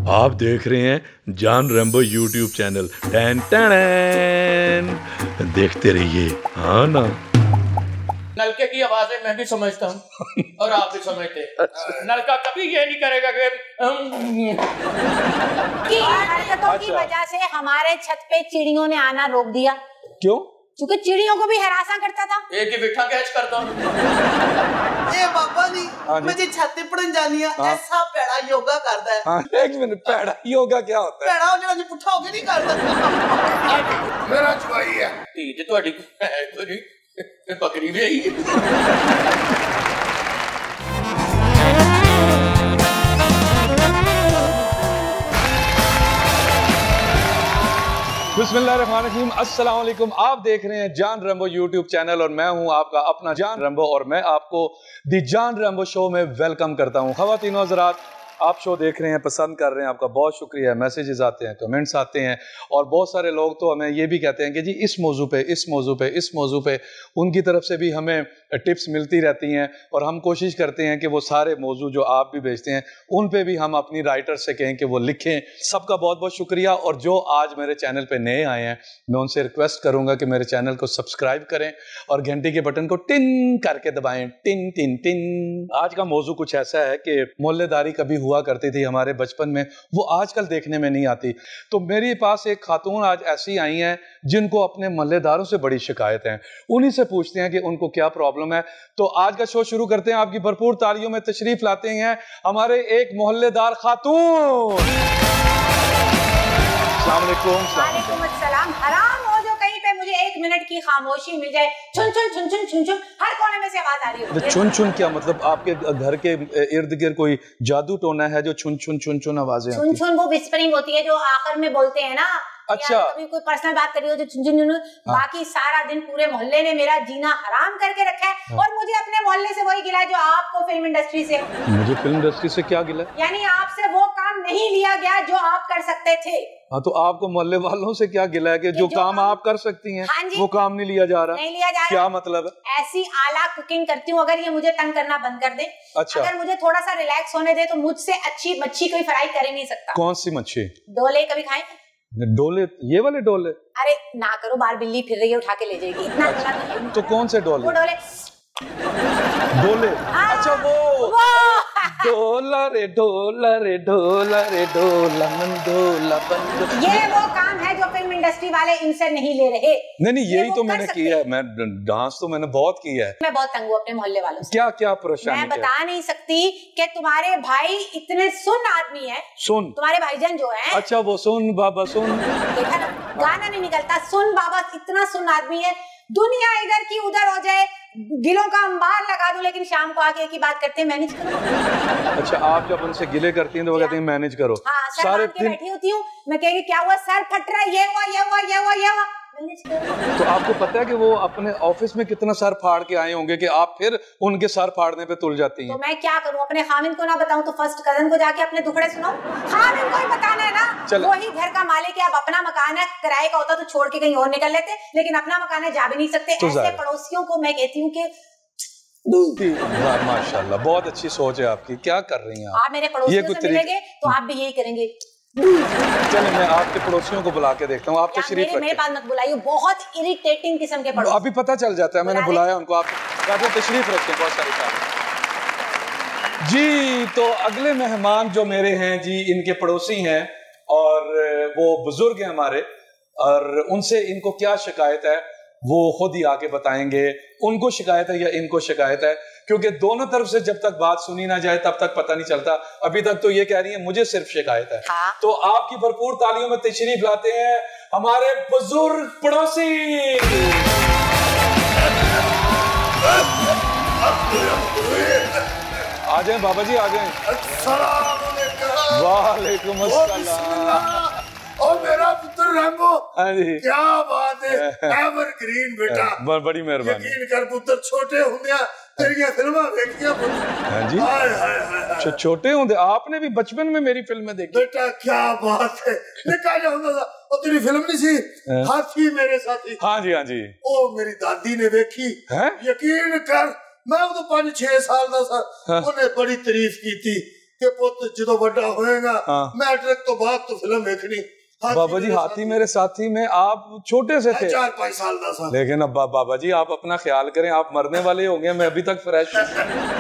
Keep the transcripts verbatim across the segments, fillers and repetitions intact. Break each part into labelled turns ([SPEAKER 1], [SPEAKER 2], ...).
[SPEAKER 1] आप देख रहे हैं जान रैम्बो यूट्यूब चैनल। टैन टैन देखते रहिए। हाँ ना।
[SPEAKER 2] नलके की आवाजें मैं भी समझता हूँ और आप भी समझते हैं। अच्छा। नलका कभी ये नहीं करेगा कि
[SPEAKER 3] की हरकतों की वजह से हमारे छत पे चिड़ियों ने आना रोक दिया।
[SPEAKER 4] क्यों?
[SPEAKER 3] क्योंकि चिड़ियों को भी हरासा करता था।
[SPEAKER 2] एक ही बिठा कैच करता हूँ।
[SPEAKER 5] ए बाबा जी, मुझे छत पे पढ़न जानी है।
[SPEAKER 4] हाँ।
[SPEAKER 5] ऐसा पैड़ा योगा करता है।
[SPEAKER 4] हाँ, एक मिनट, पैड़ा योगा क्या होता है?
[SPEAKER 5] पैड़ा हो जाना जो पुट्ठा होके नहीं करता।
[SPEAKER 2] मेरा चुवाई है तीज ਤੁਹਾਡੀ ਕੋਈ बकरी भी आई है।
[SPEAKER 4] बिस्मिल्लाहिर्रहमानिर्रहीम, अस्सलाम वालेकुम। आप देख रहे हैं जान रैम्बो यूट्यूब चैनल और मैं हूं आपका अपना जान रैम्बो और मैं आपको दी जान रैम्बो शो में वेलकम करता हूं। ख़वातीन और हज़रात, आप शो देख रहे हैं, पसंद कर रहे हैं, आपका बहुत शुक्रिया। मैसेजेस आते हैं, कमेंट्स आते हैं और बहुत सारे लोग तो हमें ये भी कहते हैं कि जी इस मौजू पे इस मौजू पे इस मौजू पे उनकी तरफ से भी हमें टिप्स मिलती रहती हैं और हम कोशिश करते हैं कि वो सारे मौजू जो आप भी भेजते हैं उन पे भी हम अपनी राइटर से कहें कि वो लिखें। सबका बहुत बहुत शुक्रिया। और जो आज मेरे चैनल पे नए आए हैं, मैं उनसे रिक्वेस्ट करूँगा कि मेरे चैनल को सब्सक्राइब करें और घंटी के बटन को टिन करके दबाएं। टिन टिन टिन। आज का मौजू कुछ ऐसा है कि मोहल्लेदारी कभी हुआ करती थी हमारे बचपन में, वो आजकल देखने में नहीं आती। तो मेरे पास एक खातून आज ऐसी आई हैं जिनको अपने मोहल्लेदारों से बड़ी शिकायत है। उन्हीं से पूछते हैं कि उनको क्या प्रॉब्लम है। तो आज का शो शुरू करते हैं। आपकी भरपूर तालियों में तशरीफ लाते हैं हमारे एक मोहल्लेदार खातून। अस्सलाम वालेकुम।
[SPEAKER 3] वालेकुम अस्सलाम। हराम हो जो कहीं पे मुझे एक मिनट की खामोशी मिल जाए। चुन चुन चुन चुन चुन चुन हर कोने में से आवाज आ रही है।
[SPEAKER 4] तो चुन चुन क्या मतलब? आपके घर के इर्द गिर्द कोई जादू टोना है जो चुन चुन चुन चुन आवाजें आती हैं?
[SPEAKER 3] चुन चुन वो विस्परिंग होती है जो आखिर में बोलते हैं ना।
[SPEAKER 4] अच्छा।
[SPEAKER 3] कभी कोई पर्सनल बात करी हो जो चुन चुन चुन।
[SPEAKER 4] हाँ।
[SPEAKER 3] बाकी सारा दिन पूरे मोहल्ले ने मेरा जीना हराम करके रखा है। हाँ। और मुझे अपने मोहल्ले से वही गिला है जो आपको फिल्म इंडस्ट्री से।
[SPEAKER 4] मुझे फिल्म इंडस्ट्री से क्या गिला?
[SPEAKER 3] यानी आपसे वो काम नहीं लिया गया जो आप कर सकते थे।
[SPEAKER 4] हाँ, तो आपको मोहल्ले वालों से क्या गिला है कि जो, जो काम, काम आप कर सकती हैं, हाँ वो काम नहीं लिया जा रहा?
[SPEAKER 3] नहीं लिया जा रहा।
[SPEAKER 4] क्या मतलब है?
[SPEAKER 3] ऐसी आला कुकिंग करती हूँ, अगर ये मुझे तंग करना बंद कर दे।
[SPEAKER 4] अच्छा।
[SPEAKER 3] अगर मुझे थोड़ा सा रिलैक्स होने दे तो मुझसे अच्छी मच्छी कोई फ्राई कर ही नहीं सकता।
[SPEAKER 4] कौन सी मच्छी?
[SPEAKER 3] डोले कभी खाए?
[SPEAKER 4] डोले? ये वाले डोले?
[SPEAKER 3] अरे ना करो, बाहर बिल्ली फिर रही है उठा के ले जाएगी। इतना
[SPEAKER 4] अच्छा।
[SPEAKER 3] तो,
[SPEAKER 4] तो कौन से डोले?
[SPEAKER 3] वो डोले
[SPEAKER 4] डोले। अच्छा वो, वो। डोला रे डोला रे डोला रे डोला मन डोला बंद।
[SPEAKER 3] ये वो काम है जो फिल्म इंडस्ट्री वाले इनसे नहीं ले रहे।
[SPEAKER 4] नहीं नहीं, यही तो मैंने किया है। मैं डांस तो मैंने बहुत किया है।
[SPEAKER 3] मैं बहुत तंग हूँ अपने मोहल्ले वालों से।
[SPEAKER 4] क्या क्या परेशानी?
[SPEAKER 3] मैं बता नहीं सकती कि तुम्हारे भाई इतने सुन आदमी है।
[SPEAKER 4] सुन? तुम्हारे
[SPEAKER 3] भाईजान जो है।
[SPEAKER 4] अच्छा, वो सुन बाबा सुन।
[SPEAKER 3] देखा ना, गाना नहीं निकलता। सुन बाबा इतना सुन आदमी है। दुनिया इधर की उधर हो जाए, गिलों का अंबार लगा दूं, लेकिन शाम को आके एक ही बात करते हैं, मैनेज करो।
[SPEAKER 4] अच्छा, आप जब उनसे गिले करती हैं तो वो कहते हैं मैनेज करो।
[SPEAKER 3] हाँ, सारे दिन बैठी होती हूँ मैं, कहेगी क्या हुआ, सर फट रहा है, ये हुआ ये हुआ ये हुआ ये हुआ।
[SPEAKER 4] तो आपको पता है कि वो अपने ऑफिस में कितना सर फाड़ के आए होंगे कि आप फिर उनके सर फाड़ने पे तुल जाती हैं?
[SPEAKER 3] तो मैं क्या करूं, अपने खामिन को ना बताऊं तो फर्स्ट कजन को जाके अपने दुखड़े सुनाऊं? खामिन को ही बताना है ना। वही घर का मालिक है। अब अपना मकान है, किराए का होता तो छोड़ के कहीं और निकल लेते, लेकिन अपना मकान है, जा भी नहीं सकते। तो ऐसे पड़ोसियों को मैं कहती हूँ कि
[SPEAKER 4] माशाल्लाह, बहुत अच्छी सोच है आपकी। क्या कर रही हैं
[SPEAKER 3] आप? मेरे पड़ोसियों से मिलेंगे तो आप भी यही करेंगे।
[SPEAKER 4] चलो मैं आपके पड़ोसियों को बुला के देखता हूँ। आप तो शरीफ
[SPEAKER 3] मेरे पास मत बुलाइए, बहुत इरिटेटिंग किस्म के पड़ोसी।
[SPEAKER 4] अभी पता चल जाता है, मैंने बुलाया उनको। आप तशरीफ रखें, बहुत सारी बात जी। तो अगले मेहमान जो मेरे हैं जी, इनके पड़ोसी हैं और वो बुजुर्ग हैं हमारे, और उनसे इनको क्या शिकायत है वो खुद ही आके बताएंगे। उनको शिकायत है या इनको शिकायत है, क्योंकि दोनों तरफ से जब तक बात सुनी ना जाए तब तक पता नहीं चलता। अभी तक तो ये कह रही है मुझे सिर्फ शिकायत है। हाँ? तो आपकी भरपूर तालियों में तशरीफ लाते हैं हमारे बुजुर्ग पड़ोसी। आ जाए बाबा जी, आ जाए। वालेकुम अस्सलाम।
[SPEAKER 6] और मेरा पुत्र रैम्बो, क्या बात है, एवरग्रीन बेटा।
[SPEAKER 4] बड़ी मेहरबानी।
[SPEAKER 6] यकीन कर पुत्र, छोटे होंगे तेरिया फिल्मां देखियां।
[SPEAKER 4] हां जी। हाय हाय हाय। छोटे होंगे आपने भी बचपन में मेरी फिल्में देखी?
[SPEAKER 6] बेटा क्या बात है, निकाल होंदा था और तेरी फिल्म नहीं सी हाथी मेरे साथी?
[SPEAKER 4] हां जी हां जी।
[SPEAKER 6] ओ मेरी दादी ने देखी। यकीन कर, मैं उदो पांच छह साल दा सा, उन्हें बड़ी तारीफ की थी कि पुत जो बड़ा होएगा मैट्रिक तो बाद तो फिल्म देखनी।
[SPEAKER 4] बाबा जी हाथी मेरे साथी में आप छोटे से थे,
[SPEAKER 6] चार पाँच साल का साल।
[SPEAKER 4] लेकिन अब बाबा जी आप अपना ख्याल करें, आप मरने वाले हो गए, मैं अभी तक फ्रेश हूँ।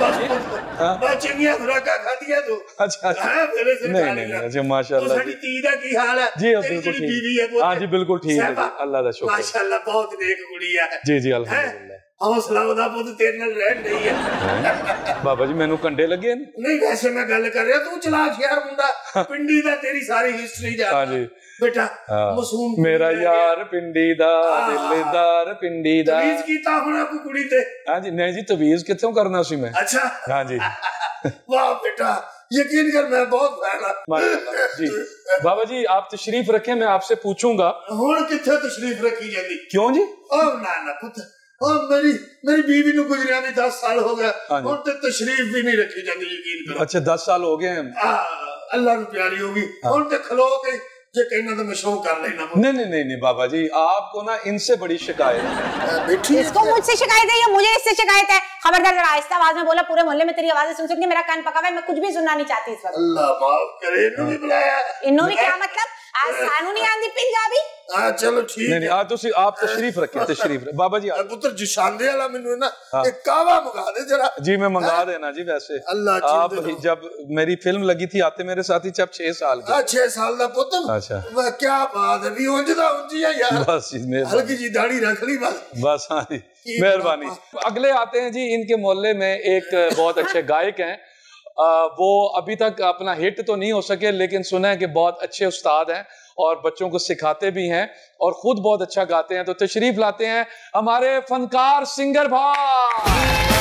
[SPEAKER 4] अच्छा नहीं नहीं अच्छा माशाल्लाह जी बिल्कुल ठीक। हाँ जी बिल्कुल ठीक है, अल्लाह का शुक्र
[SPEAKER 6] माशाल्लाह, बहुत नेक कुड़ी है जी
[SPEAKER 4] जी अल्हम्दुलिल्लाह।
[SPEAKER 6] हौसला ਉਹਦਾ ਪੁੱਤ ਤੇਰੇ ਨਾਲ ਰਹਿਣ ਰਹੀ ਹੈ।
[SPEAKER 4] ਬਾਬਾ ਜੀ ਮੈਨੂੰ ਕੰਡੇ ਲੱਗੇ ਨੇ।
[SPEAKER 6] ਨਹੀਂ ਵੈਸੇ ਮੈਂ ਗੱਲ ਕਰ ਰਿਹਾ, ਤੂੰ ਚਲਾਕ ਯਾਰ ਮੁੰਡਾ, ਪਿੰਡੀ ਦਾ ਤੇਰੀ ਸਾਰੀ ਹਿਸਟਰੀ ਜਾਣਦਾ। ਹਾਂਜੀ ਬੇਟਾ ਮਾਸੂਮ
[SPEAKER 4] ਮੇਰਾ ਯਾਰ ਪਿੰਡੀ ਦਾ ਦਿਲਦਾਰ ਪਿੰਡੀ ਦਾ।
[SPEAKER 6] ਤਵੀਜ਼ ਕੀਤਾ ਹੋਣਾ ਕੋਈ ਕੁੜੀ ਤੇ?
[SPEAKER 4] ਹਾਂਜੀ ਨਹੀਂ ਜੀ ਤਵੀਜ਼ ਕਿੱਥੋਂ ਕਰਨਾ ਸੀ ਮੈਂ।
[SPEAKER 6] ਅੱਛਾ
[SPEAKER 4] ਹਾਂਜੀ
[SPEAKER 6] वाह बेटा, यकीन कर मैं बहुत फैन
[SPEAKER 4] हूं जी। बाबा जी आप तशरीफ रखें, मैं आपसे पूछूंगा।
[SPEAKER 6] हुण किथे तशरीफ रखी जाती?
[SPEAKER 4] क्यों जी?
[SPEAKER 6] ओ ना ना पुत्र, ओ मेरी मेरी बीवी नु गुजरिया भी दस साल हो गया, हुण ते तशरीफ भी नहीं रखी जाती, यकीन कर।
[SPEAKER 4] अच्छा दस साल हो गए हैं।
[SPEAKER 6] अल्लाह नु प्यारी होगी, हुण ते खलो के जे कहना तो मैं शो कर लेना।
[SPEAKER 4] नहीं नहीं नहीं नहीं बाबा जी आपको ना इनसे बड़ी शिकायत है।
[SPEAKER 3] इसको मुझसे शिकायत है या मुझे इससे शिकायत है? खबरदार, जरा आहिस्ता आवाज में बोला, पूरे मोहल्ले में तेरी आवाजें सुन सुन के मेरा कान पका हुआ है, मैं कुछ भी सुनना नहीं चाहती इस वक्त।
[SPEAKER 6] अल्लाह माफ करे, इन्हों भी बुलाया।
[SPEAKER 3] इन्हों भी क्या मतलब? आज सानू नहीं आंदी पंजाबी।
[SPEAKER 6] हां चलो ठीक
[SPEAKER 4] नहीं नहीं आज तो आप तशरीफ रखें, तशरीफ रखें बाबा जी।
[SPEAKER 6] पुत्र जिशांदे वाला मेनू ना एक कावा मंगा दे जरा।
[SPEAKER 4] जी मैं मंगा देना जी। वैसे
[SPEAKER 6] अल्लाह
[SPEAKER 4] आप जब मेरी फिल्म लगी थी आते मेरे साथी जब छह साल के।
[SPEAKER 6] छह साल दा पुत्र।
[SPEAKER 4] अच्छा
[SPEAKER 6] वाह क्या बात है, भी उंजदा उंजी है यार।
[SPEAKER 4] बस
[SPEAKER 6] हल्की जी दाढ़ी रख ली बस।
[SPEAKER 4] बस हाँ जी मेहरबानी। अगले आते हैं जी, इनके मोहल्ले में एक बहुत अच्छे गायक हैं, आ, वो अभी तक अपना हिट तो नहीं हो सके, लेकिन सुना है कि बहुत अच्छे उस्ताद हैं और बच्चों को सिखाते भी हैं और खुद बहुत अच्छा गाते हैं। तो तशरीफ लाते हैं हमारे फनकार सिंगर भाई।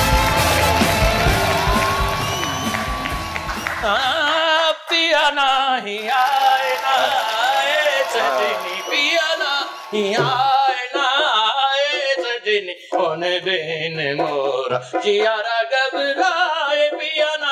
[SPEAKER 2] पिया नहीं आए ना आए सजनी, पिया नहीं आए ना आए सजनी, होने देने मोरा जियारा घबराए, पिया ना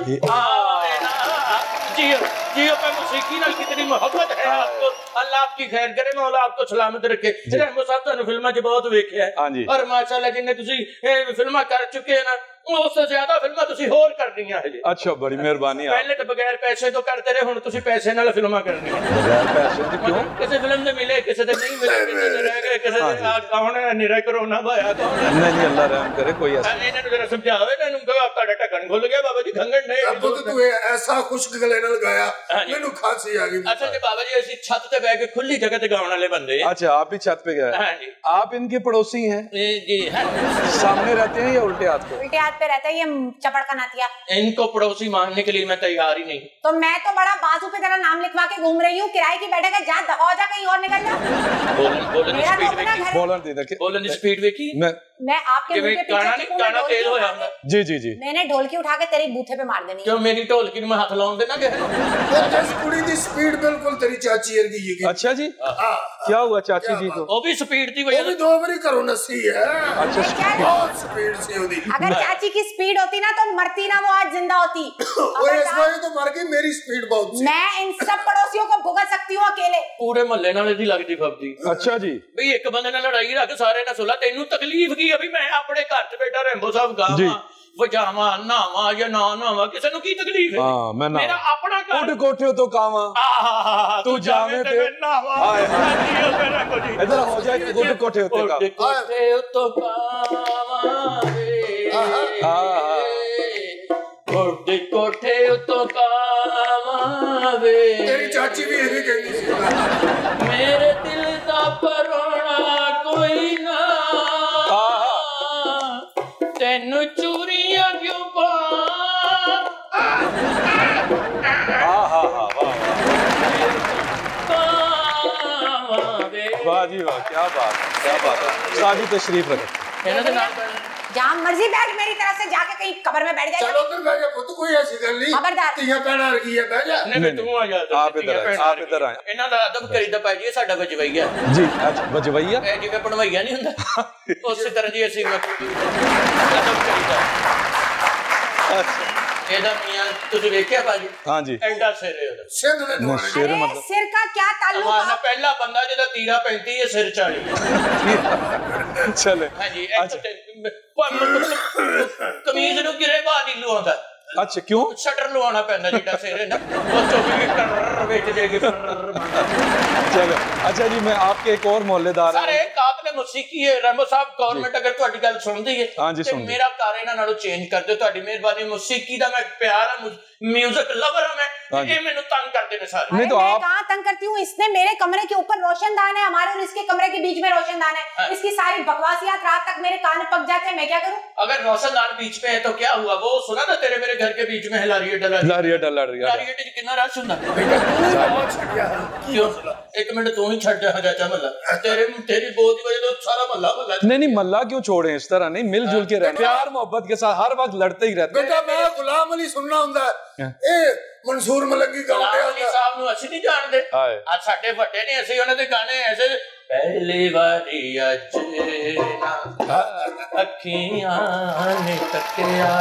[SPEAKER 2] आए ना। जियो जियो पे मौसीकी नाल कितनी मोहब्बत है आपको, अल्लाह आपकी खैर करे, मौला आपको सलामत रखे। रहमो साहब तुहानू फिल्मां च बहुत वेखिया है और माशाअल्लाह जिन्ने तुसी फिल्मां कर चुके हैं ना, उससे ज्यादा फिल्मां तुसी होर करनियां है।
[SPEAKER 4] अच्छा बड़ी मेहरबानी।
[SPEAKER 2] पहले तो बगैर पैसे तो करते रहे, हुण तुसी पैसे नाल फिल्मां करनी है।
[SPEAKER 4] बगैर पैसे तो क्यों?
[SPEAKER 2] किसी फिल्म में मिले, किसी दे नहीं मिले, किसी दे रह गए, किसी दे आज कौन है निरा कोरोना भाया कौन है।
[SPEAKER 4] नहीं नहीं अल्लाह रहम करे, कोई ऐसा
[SPEAKER 2] नहीं। इन्हें जरा समझाओ, इन्हें कहो आपका ढक्कन खुल गया बाबा जी, खंगन नहीं।
[SPEAKER 6] अब तो तू ऐसा खुश्क गले नाल गाया मैनू खांसी आ गई।
[SPEAKER 2] अच्छा जी बाबा जी ਅਸੀਂ छत पे बैठ के खुली जगह पे गाने वाले बंदे हैं।
[SPEAKER 4] अच्छा आप भी छत पे गए?
[SPEAKER 2] हां जी।
[SPEAKER 4] आप इनके पड़ोसी हैं?
[SPEAKER 2] जी हां।
[SPEAKER 4] सामने रहते हैं या उल्टे हाथ पे?
[SPEAKER 3] उल्टे हाथ पे रहता है ये चपड़ का नातिया।
[SPEAKER 2] इनको पड़ोसी मानने के लिए मैं तैयार ही नहीं।
[SPEAKER 3] तो मैं तो बड़ा बाजू पे तेरा नाम लिखवा के घूम रही हूँ, किराए की बैठक है, जा दफा हो जा, कहीं और निकल जा।
[SPEAKER 2] बोलन बोलन
[SPEAKER 3] मेरा तो
[SPEAKER 2] स्पीड
[SPEAKER 3] अपना घर है।
[SPEAKER 4] बोलन दे दे
[SPEAKER 2] बोलन स्पीड देखी
[SPEAKER 4] मैं
[SPEAKER 3] मैं आपके मुंह के पीछे
[SPEAKER 2] गाना नहीं, गाना तेज हो जाऊंगा।
[SPEAKER 4] जी जी जी
[SPEAKER 3] मैंने ढोलकी उठा के तेरे बूथे पे मार देनी।
[SPEAKER 2] क्यों मेरी ढोलकी में हाथ लाउन देना के?
[SPEAKER 6] जिस कुड़ी दी स्पीड बिल्कुल तेरी चाची वर्गी है।
[SPEAKER 4] अच्छा जी क्या हुआ चाची जी को?
[SPEAKER 2] वो भी स्पीड थी
[SPEAKER 6] वो भी दो बारी करो नसी है।
[SPEAKER 4] अच्छा
[SPEAKER 6] बहुत स्पीड से होती।
[SPEAKER 3] अगर चाची की स्पीड होती ना तो मरती ना, वो आज जिंदा होती।
[SPEAKER 6] वो इस बार तो मर गई, मेरी स्पीड बहुत थी।
[SPEAKER 3] मैं इन सब पड़ोसियों को भुगत सकती हूँ अकेले।
[SPEAKER 2] पूरे मोहल्ले नाल दी लगदी फबदी।
[SPEAKER 4] अच्छा जी
[SPEAKER 2] भाई एक बंदे नाल लड़ाई रख सारे ना सुला, तेनू तकलीफ की? अभी मैं अपने घर च बैठा रेंबो साहब गावा वजावा नावा या ना नावा, किसी नु की तकलीफ है?
[SPEAKER 4] हां मैं ना
[SPEAKER 2] मेरा अपना घर
[SPEAKER 4] उठ कोठे तो कावा
[SPEAKER 2] तू जावे ते नावा। हाय
[SPEAKER 4] हाय इधर हो जाए उठ कोठे होते का
[SPEAKER 2] कोठे तो कावा रे हां उठ कोठे तो कावा वे।
[SPEAKER 6] तेरी चाची भी यही कहती थी
[SPEAKER 2] मेरे दिल दा परोना कोई ना, तेनू चूरियां क्यों पा।
[SPEAKER 4] वाह जी वाह क्या बात है क्या बात है। शादी तशरीफ रखे,
[SPEAKER 3] जहाँ मर्जी बैठ, मेरी तरफ से जाके कहीं कब्र में बैठ जाए।
[SPEAKER 6] चलो उधर बैठ जा पुੱਤ, कोई ऐसी गल नहीं।
[SPEAKER 3] खबरदार
[SPEAKER 6] तिया पैना रखी है, बैठ जा।
[SPEAKER 2] नहीं नहीं तू आ जा,
[SPEAKER 4] आप इधर आप इधर आए।
[SPEAKER 2] इन्हां दा अदब करीदा पै जी, साडा वजवैया
[SPEAKER 4] जी। अच्छा वजवैया
[SPEAKER 2] ए जिवें पणवैया नहीं हुंदा उसी तरह जी ਅਸੀਂ अदब करीदा। अच्छा ਇਹਦਾ ਮੀਆਂ ਤੁਸੀਂ ਵੇਖਿਆ ਬਾਜੀ?
[SPEAKER 4] हाँ जी
[SPEAKER 2] ਐਡਾ ਸਿਰ ਹੈ ਉਹਦਾ।
[SPEAKER 6] सिंध ने
[SPEAKER 4] ना शेर
[SPEAKER 3] अरे
[SPEAKER 4] मतलब
[SPEAKER 3] सिर का क्या ताल्लुक?
[SPEAKER 2] हमारा पहला बंदा ਜਿਹਦਾ ਤੀਰਾ पैंती है सिर चाली।
[SPEAKER 4] चले
[SPEAKER 2] हाँ जी। कमीज ਨੂੰ ਕਿਰੇ ਬਾਹਰ ਨੀਲੂ ਆਉਂਦਾ।
[SPEAKER 4] अच्छा क्यों?
[SPEAKER 2] शटर लवाना पैंदा जिड्डा सिर ना वो चौकी के कर बेच देगी।
[SPEAKER 4] चलो अच्छा जी, मैं आपके एक और मोहल्लेदार
[SPEAKER 2] सारे कात ने मौसीकी है रैम्बो साहब, गवर्नमेंट अगर ਤੁਹਾਡੀ ਗੱਲ ਸੁਣਦੀ ਹੈ
[SPEAKER 4] हाँ जी
[SPEAKER 2] ਤੇ
[SPEAKER 4] सुन
[SPEAKER 2] मेरा कार ਇਹਨਾਂ ਨਾਲੋਂ ਚੇਂਜ ਕਰ ਦਿਓ, ਤੁਹਾਡੀ ਮਿਹਰਬਾਨੀ। मौसीकी ਦਾ मैं प्यार है, म्यूजिक लवर हूं मैं, ये मैंने तंग करते हैं सारे।
[SPEAKER 4] नहीं तो
[SPEAKER 3] मैं
[SPEAKER 4] आप
[SPEAKER 3] कहाँ तंग करती हूँ, इसने मेरे कमरे के ऊपर रोशनदान है, हमारे और इसके कमरे के बीच में रोशनदान है, इसकी सारी बकवासियात रात तक मेरे कान पक जाते हैं, मैं क्या करूँ?
[SPEAKER 2] अगर रोशनदान बीच में है तो क्या हुआ, वो सुना ना तेरे मेरे घर के बीच में है लारिया डला
[SPEAKER 4] लारिया डला
[SPEAKER 2] लारिया डी कितना रश हुंदा क्यों? एक मिनट तू ही छड़ जा चाचा मल्ला, तेरे तेरी बोल की वजह से सारा मल्ला मल्ला।
[SPEAKER 4] नहीं नहीं मल्ला क्यों छोड़े, इस तरह नहीं, मिलजुल के रहना, प्यार मोहब्बत के साथ हर वक्त लड़ते ही रहते।
[SPEAKER 6] बेटा मैं गुलाम अली सुनना हुंदा ए मंसूर मलंगी गाउंदे
[SPEAKER 2] अली साहब नु ਅਸੀਂ ਨਹੀਂ ਜਾਣਦੇ, ਆ ਸਾਡੇ ਵੱਡੇ ਨੇ, ਅਸੀਂ ਉਹਨਾਂ ਦੇ ਗਾਣੇ ਐਸੇ ਪਹਿਲੀ ਵਾਰੀ ਅੱਜ ਨਾ ਅੱਖੀਆਂ ਨੇ ਤੱਕਿਆ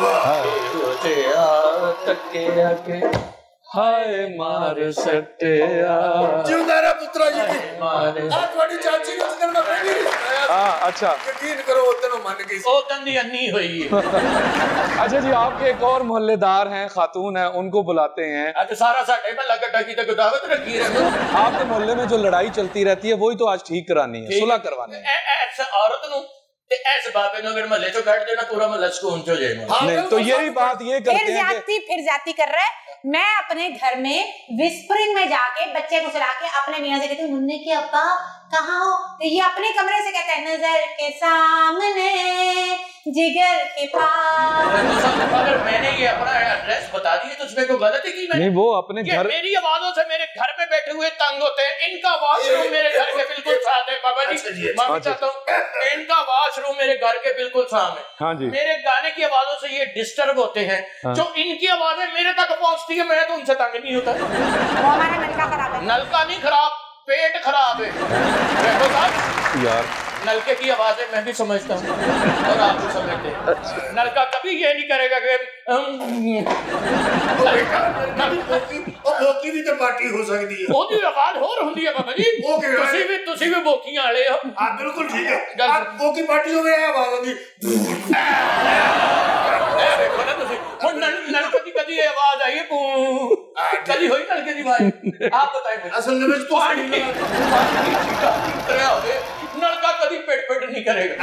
[SPEAKER 2] ਸੋਚਿਆ ਤੱਕਿਆ ਕਿ हाय मार सटिया
[SPEAKER 6] जिंदा रह पुत्रा जी की
[SPEAKER 2] मार
[SPEAKER 6] आ ਤੁਹਾਡੀ ਚਾਚੀ ਨੂੰ ਜਦੋਂ ਮੈਂ ਪਹਿਲੀ
[SPEAKER 4] हां अच्छा
[SPEAKER 6] यकीन करो उतनो मान गई
[SPEAKER 2] ओ तंदी अन्नी हुई है।
[SPEAKER 4] अच्छा जी, आपके एक और मोहल्लेदार हैं, खातून हैं, उनको बुलाते हैं।
[SPEAKER 2] आज सारा साडे महल्ला गड्ढा की तो दावत रखी है।
[SPEAKER 4] आपके मोहल्ले में जो लड़ाई चलती रहती है वही तो आज ठीक करानी है, सुलह करवानी है।
[SPEAKER 2] ऐसे औरत नु ते ऐसे बाबे नु अगर महल्ले चो काट देना पूरा महल्ला सुकून हो जाएगा।
[SPEAKER 4] नहीं तो यही बात ये करते
[SPEAKER 3] फिर
[SPEAKER 4] हैं
[SPEAKER 3] जाती फिर जाती कर रहा है। मैं अपने घर में विस्परिंग में जाके बच्चे को सुला के अपने मियां से कहती हूँ मुन्ने के अब्बा कहाँ हो, तो ये अपने कमरे से कहते हैं नजर के सामने जिगर के पास।
[SPEAKER 2] अगर मैंने ये अपना एड्रेस बता दिया तो उसमें कोई गलती की मैंने?
[SPEAKER 4] नहीं वो अपने घर,
[SPEAKER 2] मेरी आवाजों से मेरे घर में बैठे हुए तंग होते हैं, इनका वॉशरूम मेरे घर के बिल्कुल साथ है। बाबा जी माफी चाहता हूँ, इनका वॉशरूम मेरे घर के बिल्कुल सामने,
[SPEAKER 4] हाँ जी,
[SPEAKER 2] मेरे गाने की आवाजों से ये डिस्टर्ब होते हैं, जो इनकी आवाजें मेरे तक पहुंचती है मैं तो उनसे तंग नहीं होता।
[SPEAKER 3] वो हमारा नलका खराब है।
[SPEAKER 2] नलका नहीं खराब, पेट खराब है
[SPEAKER 4] यार।
[SPEAKER 2] नलके की आवाजें मैं भी समझता हूँ और आप भी समझते हैं। नलका कभी ये नहीं करेगा कि
[SPEAKER 6] बोकी भी तो पार्टी हो सकती है,
[SPEAKER 2] ओदी आवाज होर हुंदी है बाबा जी, तुसी भी तुसी भी बोकियां वाले हो।
[SPEAKER 6] हां बिल्कुल ठीक है, आप बोकी पार्टी हो गया आवाज होगी
[SPEAKER 2] देखो ना तुसी हुन नलके की कदी आवाज आई है, कदी होई नलके की आवाज? आप बताइए
[SPEAKER 6] असल में तो
[SPEAKER 2] नलका कभी पेट पेट नहीं करेगा।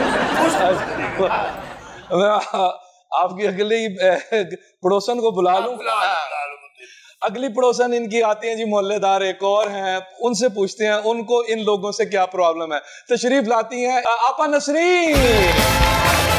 [SPEAKER 4] आपकी अगली पड़ोसन को बुला लूं? अगली पड़ोसन इनकी आती हैं जी, मोहल्लेदार एक और हैं, उनसे पूछते हैं उनको इन लोगों से क्या प्रॉब्लम है। तशरीफ लाती हैं आपा नसरीन।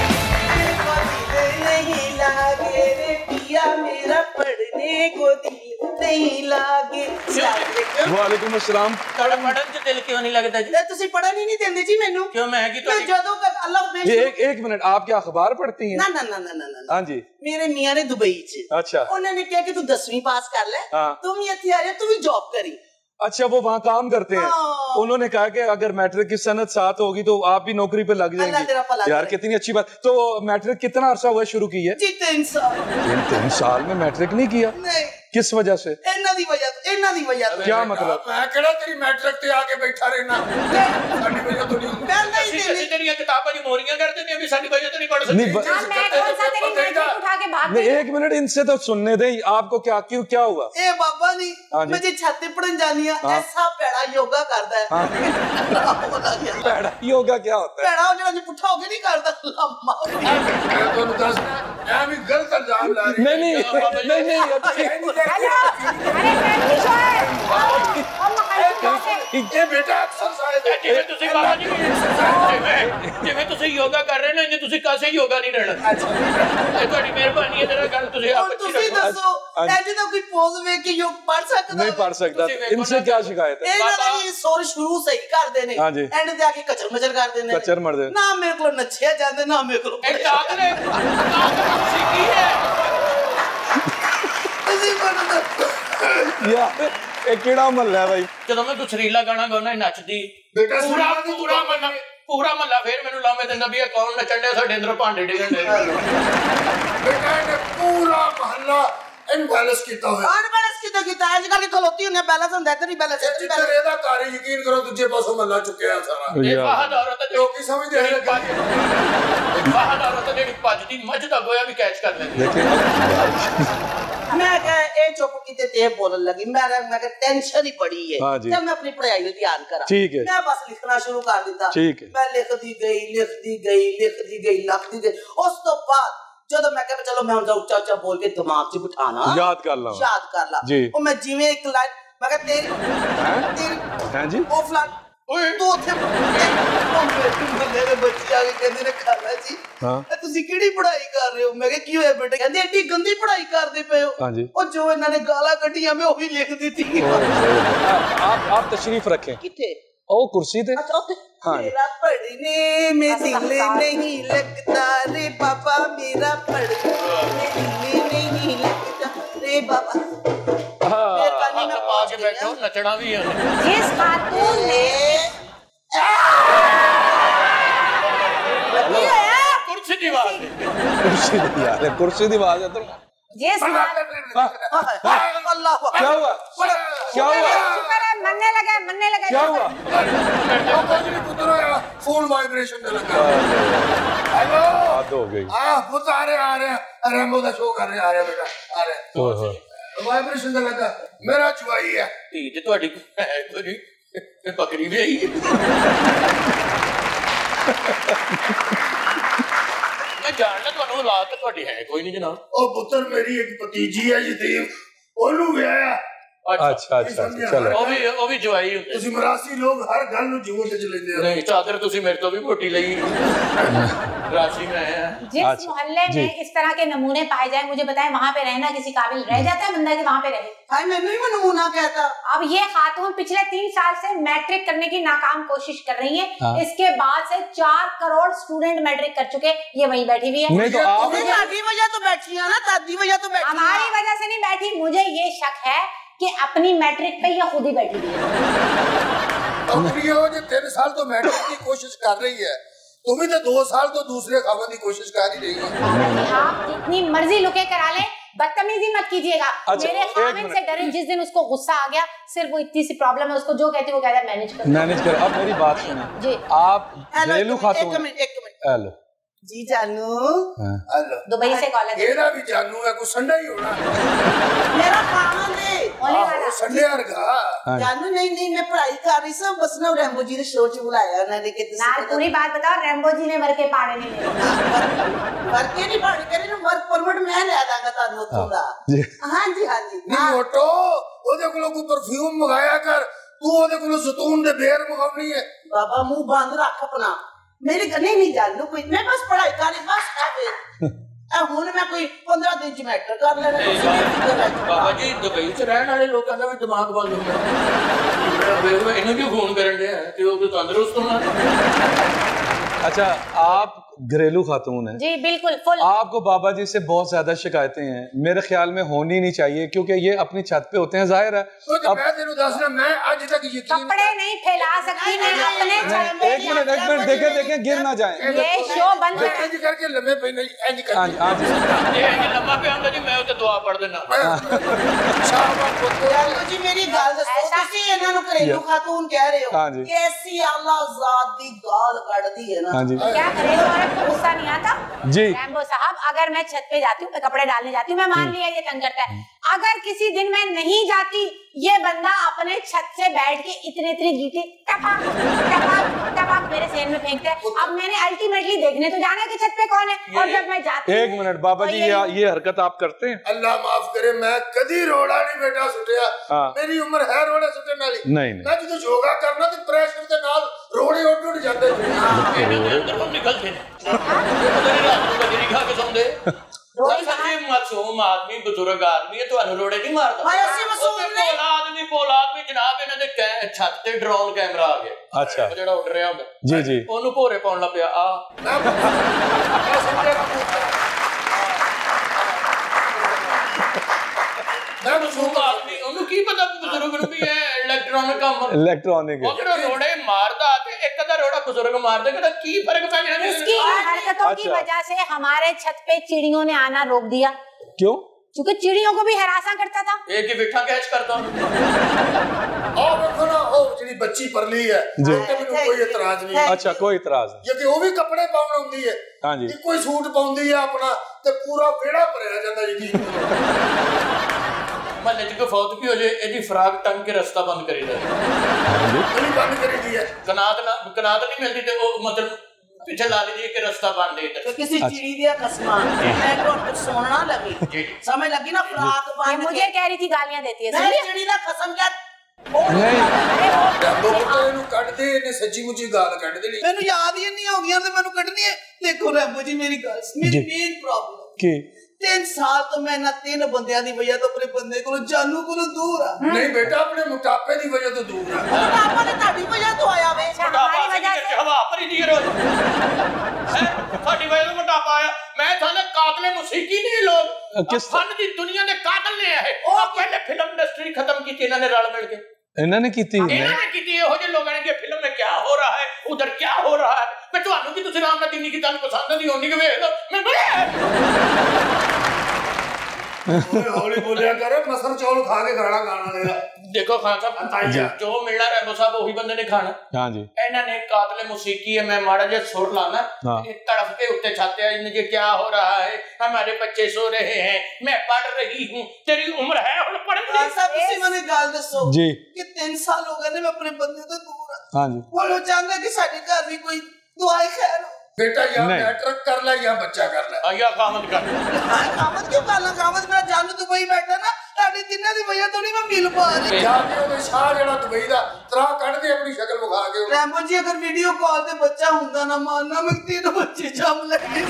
[SPEAKER 5] नहीं लागे रे पिया मेरा पढ़ने को दिल नहीं लागे।
[SPEAKER 4] वालेकुम अस्सलाम।
[SPEAKER 2] ਤੁਹਾਡਾ ਪੜਨ ਚ ਦਿਲ ਕਿਉਂ ਨਹੀਂ ਲੱਗਦਾ ਜੀ?
[SPEAKER 5] ਤੁਸੀਂ ਪੜਨ ਹੀ ਨਹੀਂ ਦਿੰਦੇ ਜੀ ਮੈਨੂੰ।
[SPEAKER 2] क्यों मैं की तो
[SPEAKER 5] ਜਦੋਂ ਅੱਲਾਹ बेशक
[SPEAKER 4] ये एक एक मिनट, आप क्या अखबार पढ़ती हैं?
[SPEAKER 5] ना ना ना ना ना
[SPEAKER 4] हाँ जी।
[SPEAKER 5] मेरे मियां ने दुबई च,
[SPEAKER 4] अच्छा,
[SPEAKER 5] उन्होंने कहा कि तू दसवीं पास कर ले,
[SPEAKER 4] हाँ।
[SPEAKER 5] तुम ये इत्थे आ जा, तू भी जॉब करी।
[SPEAKER 4] अच्छा वो वहाँ काम करते हैं।
[SPEAKER 5] हाँ।
[SPEAKER 4] उन्होंने कहा कि अगर मैट्रिक की सनद साथ होगी तो आप भी नौकरी पे लग
[SPEAKER 5] अल्लाह तेरा भला
[SPEAKER 4] जाएंगी। यार
[SPEAKER 5] करे।
[SPEAKER 4] कितनी अच्छी बात। तो मैट्रिक कितना अरसा हुआ शुरू की है?
[SPEAKER 5] जी तीन साल।
[SPEAKER 4] तीन तीन साल में मैट्रिक नहीं किया?
[SPEAKER 5] नहीं।
[SPEAKER 4] किस वजह से?
[SPEAKER 5] इन्ना दी वजह इन्ना दी वजह
[SPEAKER 4] क्या मतलब?
[SPEAKER 6] मैं केड़ा तेरी मैट्रिक ते आके बैठा रहना, साडी वजह तो नहीं।
[SPEAKER 5] मैं नहीं
[SPEAKER 2] ਅਸੀਂ
[SPEAKER 5] देनी।
[SPEAKER 2] तेरी किताबां दी मोरियां कर देनी अभी साडी वजह तो नहीं पढ़
[SPEAKER 4] नहीं,
[SPEAKER 2] सकते।
[SPEAKER 3] हाँ, मैं कौन सा तेरी मैट्रिक उठा के भाग
[SPEAKER 4] नहीं
[SPEAKER 3] गई?
[SPEAKER 4] एक मिनट इनसे तो सुनने दें, आपको क्या क्यों क्या हुआ?
[SPEAKER 5] ए बाबा नहीं,
[SPEAKER 4] हाँ जी।
[SPEAKER 5] मैं जे छाते पढ़न जानी है,
[SPEAKER 4] हाँ।
[SPEAKER 5] ऐसा पैड़ा योगा करदा है।
[SPEAKER 4] हाँ। पैड़ा योगा क्या होता है?
[SPEAKER 5] पैड़ा हो जरा जे पुठा हो के नहीं करदा लम्मा।
[SPEAKER 6] मैं तो दस मैं भी गलत इल्जाम ला रही।
[SPEAKER 4] नहीं नहीं नहीं नहीं अच्छी-
[SPEAKER 3] हेलो, अरे फैमिली शो है। हम मकान
[SPEAKER 6] ये बेटा एक्सरसाइज है।
[SPEAKER 2] ਜਿਵੇਂ ਤੁਸੀਂ ਬਾਬਾ ਜੀ ਜਿਵੇਂ ਜਿਵੇਂ ਤੁਸੀਂ ਯੋਗਾ ਕਰ ਰਹੇ ਨੇ ਇੰਜ ਤੁਸੀਂ ਕਾਸੇ ਯੋਗਾ ਨਹੀਂ ਰਹਿਣਾ। ਇਹ ਤੁਹਾਡੀ ਮਿਹਰਬਾਨੀ ਹੈ ਜਰਾ ਗੱਲ ਤੁਸੀਂ ਆਪ
[SPEAKER 5] और
[SPEAKER 2] ਅੱਛੀ
[SPEAKER 5] तुसी
[SPEAKER 2] ਰੱਖੋ।
[SPEAKER 5] दसो ऐसे तो कोई पोज वे के योग पढ़ सकदा
[SPEAKER 4] नहीं पढ़ सकता। इनसे क्या शिकायत है?
[SPEAKER 5] ਇਹਨਾਂ ਦਾ ਇਹ ਸੁਰ ਸ਼ੁਰੂ ਸਹੀ ਕਰਦੇ ਨੇ,
[SPEAKER 4] हाँ जी।
[SPEAKER 5] ਐਂਡ ਤੇ ਆ ਕੇ ਕਚਰ ਮਚਰ ਕਰਦੇ ਨੇ,
[SPEAKER 4] कचर मर दे।
[SPEAKER 5] ਨਾ ਮੇਰੇ ਕੋਲ ਨੱਚਿਆ ਜਾਂਦੇ ਨਾ ਮੇਰੇ ਕੋਲ
[SPEAKER 2] ਇਹ ਕਾਤ ਨੇ ਕਾਤ ਸਿੱਖੀ ਹੈ।
[SPEAKER 5] ਤੁਸੀਂ ਮੈਨੂੰ ਦੱਸੋ।
[SPEAKER 4] यार ये केड़ा महल्ला है भाई?
[SPEAKER 2] ਜਦੋਂ ਮੈਂ ਸੁਰੀਲਾ ਗਾਣਾ ਗਾਉਣਾ ਨੱਚਦੀ
[SPEAKER 6] बेटा
[SPEAKER 2] ਪੂਰਾ
[SPEAKER 6] सुना दी
[SPEAKER 2] ਪੂਰਾ ਮੱਲਾ ਪੂਰਾ ਮੱਲਾ ਫੇਰ ਮੈਨੂੰ ਲਾਵੇਂ ਦਿੰਦਾ ਵੀ ਇਹ ਕੌਣ ਨੱਚਣ ਡਿਆ ਸਾਡੇ ਅੰਦਰ ਭਾਂਡੇ ਡਿੱਗਣ ਡੇ।
[SPEAKER 6] बेटा ने पूरा मोहल्ला इनबैलेंस किया हुआ
[SPEAKER 5] अनबैलेंस किता किता है अजकल खलोती होने बैलेंस ਹੁੰਦਾ ਤੇ ਨਹੀਂ बैलेंस
[SPEAKER 6] जिधर ਇਹਦਾ ਘਰ ਯਕੀਨ ਕਰੋ ਦੂਜੇ ਪਾਸੋਂ ਮੱਲਾ ਚੁੱਕਿਆ ਸਾਰਾ
[SPEAKER 2] ਇਹ ਫਾਹਦ ਔਰਤ ਹੈ
[SPEAKER 6] ਲੋਕੀ ਸਮਝਦੇ ਨੇ
[SPEAKER 2] ਫਾਹਦ ਔਰਤ ਜਿਹੜੀ ਭੱਜਦੀ ਮੱਝ ਦਾ ਗੋਇਆ ਵੀ ਕੈਚ ਕਰ ਲੈਂਦੀ
[SPEAKER 5] मैं क्या ए चुप कीते ते बोलन लगी मैं मैं क्या टेंशन ही पड़ी है जब मैं अपनी पढ़ाई में ध्यान करा
[SPEAKER 4] ठीक है
[SPEAKER 5] मैं बस लिखना शुरू कर दिता
[SPEAKER 4] ठीक है
[SPEAKER 5] मैं लिखती गई लिखती गई लिखती गई लिखती गई उस तो बाद ਜਦੋਂ ਮੈਂ ਕਿਹਾ ਚਲੋ ਮੈਂ ਹੁਣ ਉੱਚਾ ਉੱਚਾ ਬੋਲ ਕੇ ਦਿਮਾਗ 'ਚ ਬਿਠਾਣਾ
[SPEAKER 4] ਯਾਦ ਕਰ ਲਾਂ
[SPEAKER 5] ਯਾਦ ਕਰ ਲਾ ਉਹ ਮੈਂ ਜਿਵੇਂ ਇੱਕ ਲਾਈਨ ਮੈਂ ਕਿਹਾ ਤੇਰੀ ਤੇਰੀ
[SPEAKER 4] ਹਾਂ ਜੀ
[SPEAKER 5] ਉਹ ਫਲਾਨ ਓਏ ਤੂੰ ਉੱਥੇ ਮੇਰੇ ਬੱਚੇ ਆ ਕੇ ਕਹਿੰਦੇ ਨੇ ਖਾਲਾ ਜੀ ਹਾਂ ਤੁਸੀਂ ਕਿਹੜੀ ਪੜ੍ਹਾਈ ਕਰ ਰਹੇ ਹੋ ਮੈਂ ਕਿਹਾ ਕੀ ਹੋਇਆ ਬੇਟੇ ਕਹਿੰਦੇ ਐਡੀ ਗੰਦੀ ਪੜ੍ਹਾਈ ਕਰਦੇ ਪਏ ਹੋ ਉਹ ਜੋ ਇਹਨਾਂ ਨੇ ਗਾਲਾਂ ਕੱਢੀਆਂ ਮੈਂ ਉਹੀ ਲਿਖ ਦਿੱਤੀ
[SPEAKER 4] आप आप तशरीफ रखें
[SPEAKER 5] किथे
[SPEAKER 4] ओ कुर्सी थे
[SPEAKER 5] अच्छा हाँ मेरा पढ़ने में दिल नहीं लगता रे पापा मेरा पढ़ने में दिल नहीं लगता रे बाबा मेहरबानी में
[SPEAKER 2] आगे बैठो नचना भी है
[SPEAKER 3] जिस खातून ने
[SPEAKER 2] कुर्सी दीवार
[SPEAKER 4] कुर्सी दीवार है कुर्सी दीवार है तो
[SPEAKER 3] जिस
[SPEAKER 5] अल्लाह
[SPEAKER 4] क्या हुआ क्या हुआ
[SPEAKER 3] मरने लगे मरने लगे
[SPEAKER 4] क्या हुआ
[SPEAKER 6] पुत्र फोन वाइब्रेशन दे लगा हेलो
[SPEAKER 4] बात हो गई
[SPEAKER 6] हां पुत्र आ रहे आ रहे रेमबो का शो कर रहे आ रहे बेटा आ रहे
[SPEAKER 4] ओहो
[SPEAKER 6] वाइब्रेशन दे लगा मेरा चुआई है
[SPEAKER 2] धी ते ਤੁਹਾਡੀ ਕੋਈ ਬੱਕਰੀ ਵੀ ਆਈ ਮੈਂ ਜਾਣਦਾ ਤੁਹਾਨੂੰ ਔਲਾਦ ਤੇ ਤੁਹਾਡੀ ਹੈ ਕੋਈ ਨਹੀਂ ਜਨਾਬ
[SPEAKER 6] ਉਹ ਪੁੱਤਰ ਮੇਰੀ ਇੱਕ ਭਤੀਜੀ ਹੈ ਯਤੀਮ ਉਹਨੂੰ ਵਿਆਹਿਆ
[SPEAKER 4] अच्छा अच्छा चलो
[SPEAKER 2] ਉਹ ਵੀ ਉਹ ਵੀ ਜਵਾਈ ਹੁੰਦੇ
[SPEAKER 6] ਤੁਸੀਂ ਮਰਾਸੀ ਲੋਕ ਹਰ ਗੱਲ ਨੂੰ ਜੂਨ ਤੇ ਲੈਂਦੇ ਹੋ
[SPEAKER 2] नहीं चादर तुसी मेरे तो भी मोटी लगी राशि में आया
[SPEAKER 3] जिस मोहल्ले में इस तरह के नमूने पाए जाए मुझे बताएं वहाँ पे रहना किसी काबिल रह जाता है बंदा कि वहाँ पे रहे
[SPEAKER 5] हाय मैं नहीं नमूना कहता
[SPEAKER 3] अब ये खातून पिछले तीन साल से मैट्रिक करने की नाकाम कोशिश कर रही है हाँ। इसके बाद से चार करोड़ स्टूडेंट मैट्रिक कर चुके ये वहीं बैठी हुई है
[SPEAKER 4] नहीं तो आप
[SPEAKER 5] दादी वजह तो बैठी है ना दादी वजह तो बैठी
[SPEAKER 3] हमारी वजह से नहीं बैठी मुझे ये शक है कि अपनी मैट्रिक पे ये खुद ही बैठी हुई है
[SPEAKER 6] तीन साल तो मैट्रिक की कोशिश कर रही है तुम्हें तो दो साल तो दूसरे खावन की कोशिश कर ही रही है
[SPEAKER 3] आप जितनी मर्जी लुके करा ले बदतमीजी मत कीजिएगा
[SPEAKER 4] अच्छा,
[SPEAKER 3] मेरे खामिन से डरे जिस दिन उसको गुस्सा आ गया सिर्फ वो इतनी सी प्रॉब्लम है उसको जो कहती है वो कहता है मैनेज कर
[SPEAKER 4] मैनेज कर अब मेरी बात सुनिए
[SPEAKER 3] जी
[SPEAKER 4] आप घरेलू खातून
[SPEAKER 5] एक मिनट एक मिनट
[SPEAKER 4] हेलो
[SPEAKER 5] जी जानू
[SPEAKER 6] हेलो
[SPEAKER 3] दुबई से कॉल है
[SPEAKER 6] मेरा भी जानू है कुछ संडे ही होना
[SPEAKER 5] मेरा खामन है
[SPEAKER 3] होने वाला
[SPEAKER 6] संडे का
[SPEAKER 5] जानू नहीं नहीं मैं पढ़ाई कर रही सब बस ना रेम्बो जी ने शो च बुलाया उन्होंने कि
[SPEAKER 3] नाल पूरी बात बताओ रेम्बो जी ने वर्क के पाड़े नहीं ले
[SPEAKER 5] वर्क के नहीं पाड़े करे ना वर्क परमिट मैं ले दांगा तानू उत्थों दा हां जी हां जी
[SPEAKER 6] नहीं मोटो ओदे कोलों कोई परफ्यूम मंगाया कर तू ओदे कोलों ज़ैतून दे बेर मंगाउनी है
[SPEAKER 5] बाबा मुंह बंद रख अपना मेरे गले नहीं जानू कोई मैं बस पढ़ाई कर रही बस ऐ ਹੁਣ ਮੈਂ ਕੋਈ पंद्रह दिन ਚ ਮੈਟਰ ਕਰ ਲੈਣਾ
[SPEAKER 2] ਬਾਬਾ ਜੀ ਦੁਬਈ ਚ ਰਹਿਣ ਵਾਲੇ ਲੋਕਾਂ ਦਾ ਵੀ ਦਿਮਾਗ ਬੰਦ ਹੁੰਦਾ ਇਹਨੂੰ ਕਿਉਂ ਫੋਨ ਕਰਨ ਦੇ ਕਿ ਉਹ ਤੰਦਰੁਸਤ ਹੋਣਾ
[SPEAKER 4] अच्छा आप घरेलू खातून हैं
[SPEAKER 3] जी बिल्कुल फुल
[SPEAKER 4] आपको बाबा जी से बहुत ज्यादा शिकायतें हैं मेरे ख्याल में होनी नहीं चाहिए क्योंकि ये अपनी छत पे होते हैं जाहिर है
[SPEAKER 6] तो अब मैं तेरे दसना मैं आज तक यकीन
[SPEAKER 3] कपड़े नहीं फैला सकती मैं अपने छत पे
[SPEAKER 4] एक मिनट एक मिनट देखें देखें गिर ना जाएं
[SPEAKER 3] ये शो बंद है
[SPEAKER 6] इंज करके लम्बे पे नहीं इंज कर
[SPEAKER 4] हाँ हाँ जी
[SPEAKER 2] ਇਹ ਲੰਮਾ ਪਿਆ ਹੁੰਦਾ ਜੀ ਮੈਂ ਉੱਤੇ ਦੁਆ ਪੜ ਦੇਣਾ
[SPEAKER 5] जानू जी मेरी गल दसो ਤੁਸੀਂ ਇਹਨਾਂ ਨੂੰ ਘਰੇਲੂ ਖਾਤੂਨ ਕਹਿ ਰਹੇ ਹੋ
[SPEAKER 4] हाँ जी
[SPEAKER 5] कैसी अल्लाह जात दी गाल ਕੱਢਦੀ है ना
[SPEAKER 4] हाँ जी
[SPEAKER 3] क्या करे औरत को गुस्सा नहीं आता
[SPEAKER 4] जी
[SPEAKER 3] रैम्बो साहब अगर मैं छत पे जाती हूँ मैं कपड़े डालने जाती हूँ मैं मान लिया ये तंग करता है अगर किसी दिन मैं नहीं जाती ये बंदा अपने छत से बैठ के इतने इतने गीटे टपाक टपाक टपाक मेरे सेन में फेंकते हैं अब मैंने अल्टीमेटली देखने तो जाना कि छत पे कौन है और जब मैं जाती
[SPEAKER 4] एक मिनट बाबा जी ये ये हरकत आप करते हैं
[SPEAKER 6] अल्लाह माफ करे मैं कदी रोड़ा नहीं बेटा सुटिया मेरी उम्र है रोड़े सुटने वाली
[SPEAKER 4] नहीं
[SPEAKER 6] मैं जो योगा करना तो प्रेशर के नाल रोड़े उठ उठ जाते
[SPEAKER 2] ਇਹਨੂੰ ਦੇ ਅੰਦਰ ਨੂੰ ਨਿਕਲਦੇ ਨੇ ਇਹ ਪਤਾ ਨਹੀਂ ਰਾਤ ਨੂੰ ਗਜਰੀ ਖਾ ਕੇ ਸੌਂਦੇ रोड़ी मासूम आदमी बुजुर्ग आदमी है ਤੁਹਾਨੂੰ ਰੋੜੇ ਨਹੀਂ ਮਾਰਦਾ
[SPEAKER 5] ਹਾਏ ਅਸੀਂ ਮਾਸੂਮ ਨਹੀਂ
[SPEAKER 2] ਪੋਲਾ ਆਦਮੀ ਪੋਲਾ ਆਦਮੀ ਜਨਾਬ ਇਹਨਾਂ ਦੇ ਛੱਤ ਤੇ ਡਰੋਨ ਕੈਮਰਾ ਆ ਗਿਆ
[SPEAKER 4] ਅੱਛਾ
[SPEAKER 2] ਜਿਹੜਾ ਉੱਡ ਰਿਹਾ ਹੁੰਦਾ
[SPEAKER 4] ਜੀ ਜੀ
[SPEAKER 2] ਉਹਨੂੰ ਭੋਰੇ ਪਾਉਣ ਲੱਗ ਪਿਆ ਆ ਮੈਂ ਮਾਸੂਮ ਆਦਮੀ ਉਹਨੂੰ ਕੀ ਪਤਾ ਬਜ਼ੁਰਗ ਨੂੰ ਵੀ ਇਹ ਇਲੈਕਟ੍ਰੋਨਿਕ ਕੰਮ
[SPEAKER 4] इलेक्ट्रॉनिक
[SPEAKER 2] ਉਹ ਜਿਹੜਾ ਰੋੜੇ ਮਾਰਦਾ ਤੇ ਇੱਕ ਦਾ ਰੋੜਾ ਬਜ਼ੁਰਗ ਮਾਰ ਦੇ ਕਿਹਦਾ ਕੀ ਫਰਕ पै जाना
[SPEAKER 3] इसकी हरकतों की वजह से हमारे छत पे चिड़ियों ने आना रोक दिया
[SPEAKER 4] क्यों
[SPEAKER 3] क्योंकि चिड़ियों को भी हरासा करता था।
[SPEAKER 2] एक ही बिठा कैच करता हूँ।
[SPEAKER 6] आओ देखो ना ओ ਜਿਹੜੀ ਬੱਚੀ ਪਰਲੀ ਹੈ ਤੇ ਮੈਨੂੰ ਕੋਈ ਇਤਰਾਜ਼ ਨਹੀਂ।
[SPEAKER 4] अच्छा कोई इतराज नहीं।
[SPEAKER 6] ਜੇ ਕਿ ਉਹ ਵੀ ਕੱਪੜੇ ਪਾਉਣ ਆਉਂਦੀ ਹੈ
[SPEAKER 4] हाँ जी
[SPEAKER 6] ਕੋਈ ਸੂਟ ਪਾਉਂਦੀ ਹੈ ਆਪਣਾ ਤੇ ਪੂਰਾ ਵਿਹੜਾ ਭਰਿਆ ਜਾਂਦਾ ਜੀ।
[SPEAKER 2] ਮਹੱਲੇ 'ਚ ਕੋਈ ਫੌਤ ਵੀ ਹੋ ਜੇ ਇਹਦੀ ਫਰਾਕ ਟੰਗ ਕੇ ਰਸਤਾ ਬੰਦ ਕਰੀਦਾ।
[SPEAKER 6] ਨਹੀਂ ਬੰਦ ਕਰੀਦੀ ਹੈ।
[SPEAKER 2] ਕਨਾਤ ਨਾ ਕਨਾਤ ਨਹੀਂ ਮਿਲਦੀ ਤੇ ਉਹ ਮਤਲਬ पीछे ला लीजिए कि रास्ता बांध दे।
[SPEAKER 5] तो किसी चिड़ी दिया कसमा मैं को कुछ सोना लगी समझ लगी ना फ्राक बांध
[SPEAKER 3] मुझे कह रही थी गालियां देती है।
[SPEAKER 5] मैं चिड़ी दा कसम क्या
[SPEAKER 6] ਰੱਬੋ ਪੁੱਤ ਇਹਨੂੰ ਕੱਢ ਦੇ ਇਹਨੇ ਸੱਚੀ ਮੁੱਚੀ ਗਾਲ ਕੱਢ ਦੇਣੀ।
[SPEAKER 5] ਮੈਨੂੰ ਯਾਦ ਹੀ ਨਹੀਂ ਹੋ ਗਿਆ ਤੇ ਮੈਨੂੰ ਕੱਢਣੀ ਹੈ। ਦੇਖੋ ਰੱਬੋ ਜੀ ਮੇਰੀ ਗੱਲ ਮੇਰੀ ਮੇਨ ਪ੍ਰੋਬਲਮ
[SPEAKER 4] ਕੀ
[SPEAKER 5] तीन साल तो मैं ना तीन बंदियां दी वजह तो अपने बंदे को जानू को दूर आ
[SPEAKER 6] नहीं बेटा अपने मोटापे दी वजह तो दूर है।
[SPEAKER 5] मोटापा ने ताड़ी वजह तो आया वे
[SPEAKER 2] मोटापा वजह से हवा पर ही दी रोज है ताड़ी वजह तो मोटापा आया। मैं थाने कातले मुसीकी नहीं लोग किस फन दी दुनिया दे कातल ने है। ओ पहले फिल्म इंडस्ट्री खत्म की थी इन्होंने रल मिल के
[SPEAKER 4] इन्होंने की थी
[SPEAKER 2] इन्होंने की थी हो जे लोगों ने कि फिल्म में क्या हो रहा है उधर क्या हो रहा है। मैं ਤੁਹਾਨੂੰ ਕੀ ਤੁਸੀਂ ਰਾਮ ਨਾਲ ਦਿਨੀ ਕੀ ਤੁਹਾਨੂੰ ਪਸੰਦ ਨਹੀਂ ਹੋਣੀ ਕਿ ਵੇਖ ਲਓ ਮੈਂ ਬੜੇ
[SPEAKER 6] ਹੌਲੀ ਬੋਲਿਆ ਕਰ ਮਸਰ ਚੌਲ ਖਾ ਕੇ ਗਾਣਾ ਗਾਣ ਵਾਲੇ ਦਾ।
[SPEAKER 2] देखो खान साहब जो मिलना रैम्बो साहब वही बंदे ने खाना।
[SPEAKER 4] हाँ जी
[SPEAKER 2] इन्होंने कातले मुसीकी है मैं माड़ा जे सुर लाना तड़फ के उत्ते छाते इनके क्या हो रहा है हमारे बच्चे सो रहे हैं मैं पढ़ रही हूँ तेरी उम्र है हुण पढ़न दी।
[SPEAKER 5] सब किसी मैंने गाल दसो
[SPEAKER 4] जी
[SPEAKER 5] कि तीन साल हो गए ने मैं अपने बंदे तो दूर हां।
[SPEAKER 4] हाँ जी
[SPEAKER 5] वो लोग चाहते कि साडे घर भी कोई दुआए खैर हो।
[SPEAKER 6] बेटा या मैट्रिक कर ले या बच्चा कर ले
[SPEAKER 2] या कामत कर
[SPEAKER 5] कामत क्यों करना कामत मेरा जानू दुबई बैठा ना साडी तिन्ना दी वजह तो नहीं मैं मिल पा रही।
[SPEAKER 6] जाके ਉਹਦੇ ਸ਼ਾਹ ਜਿਹੜਾ ਦੁਬਈ ਦਾ ਤਰਾ ਕੱਢ ਦੇ ਆਪਣੀ ਸ਼ਕਲ ਵਿਖਾ ਕੇ।
[SPEAKER 5] ਰੈਂਬੋ ਜੀ ਅਗਰ ਵੀਡੀਓ ਕਾਲ ਤੇ ਬੱਚਾ ਹੁੰਦਾ ਨਾ ਮਾਰਨਾ ਮੈਂ ਤਿੰਨ ਬੱਚੇ ਜੰਮ ਲੱਗੇ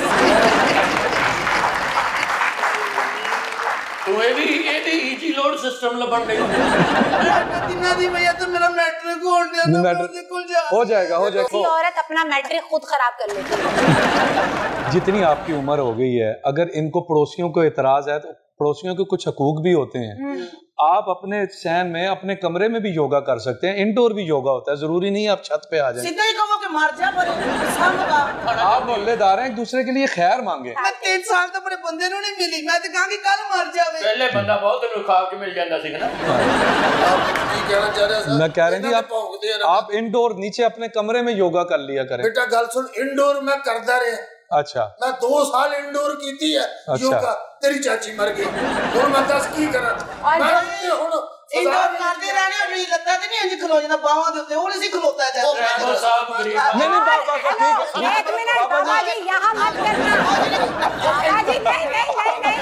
[SPEAKER 2] तो ये भी ये भी इजी लोड सिस्टम लबन नहीं
[SPEAKER 5] तिन्ना दी वजह तो मेरा मैट्रिक होने देना
[SPEAKER 4] मैट्रिक हो जाएगा हो जाएगा।
[SPEAKER 3] कोई औरत अपना मैट्रिक खुद खराब कर लेती है।
[SPEAKER 4] जितनी आपकी उम्र हो गई है अगर इनको पड़ोसियों को एतराज है तो पड़ोसियों के कुछ हकूक भी होते हैं। आप अपने सहन में अपने कमरे में भी योगा कर सकते हैं। इंडोर भी योगा होता है जरूरी नहीं आप छत पे आ जाए।
[SPEAKER 5] सीधा ही कहो कि मर जा पर
[SPEAKER 4] आप मोहल्लेदार हैं एक दूसरे के लिए खैर मांगे।
[SPEAKER 5] मैं तीन साल तो अपने बंदे नु नहीं मिली मैं तो कहा कि कल मर जावे।
[SPEAKER 2] पहले बंदा बहुत दिन खा के मिल जाता सी ना।
[SPEAKER 6] आप की कहना चाह रहे हैं
[SPEAKER 4] मैं कह रही थी आप आप इंडोर नीचे अपने कमरे में योगा कर लिया करें।
[SPEAKER 6] बेटा गल सुन इंडोर में करदा रहे
[SPEAKER 4] अच्छा
[SPEAKER 6] मैं दो साल इंडोर कीती है योगा तेरी चाची मर गई हुण मैं दस की करा मैं हुण
[SPEAKER 5] इंडोर करते रहने अपनी लत्ता ते नहीं इंज खलो जाना बावां दे उत्ते हुण इसी खलोता जा।
[SPEAKER 2] रैम्बो साहब गरीब
[SPEAKER 4] नहीं नहीं बाबा ठीक है
[SPEAKER 3] एक मिनट बाबा जी यहाँ मत करना बाबा जी नहीं नहीं नहीं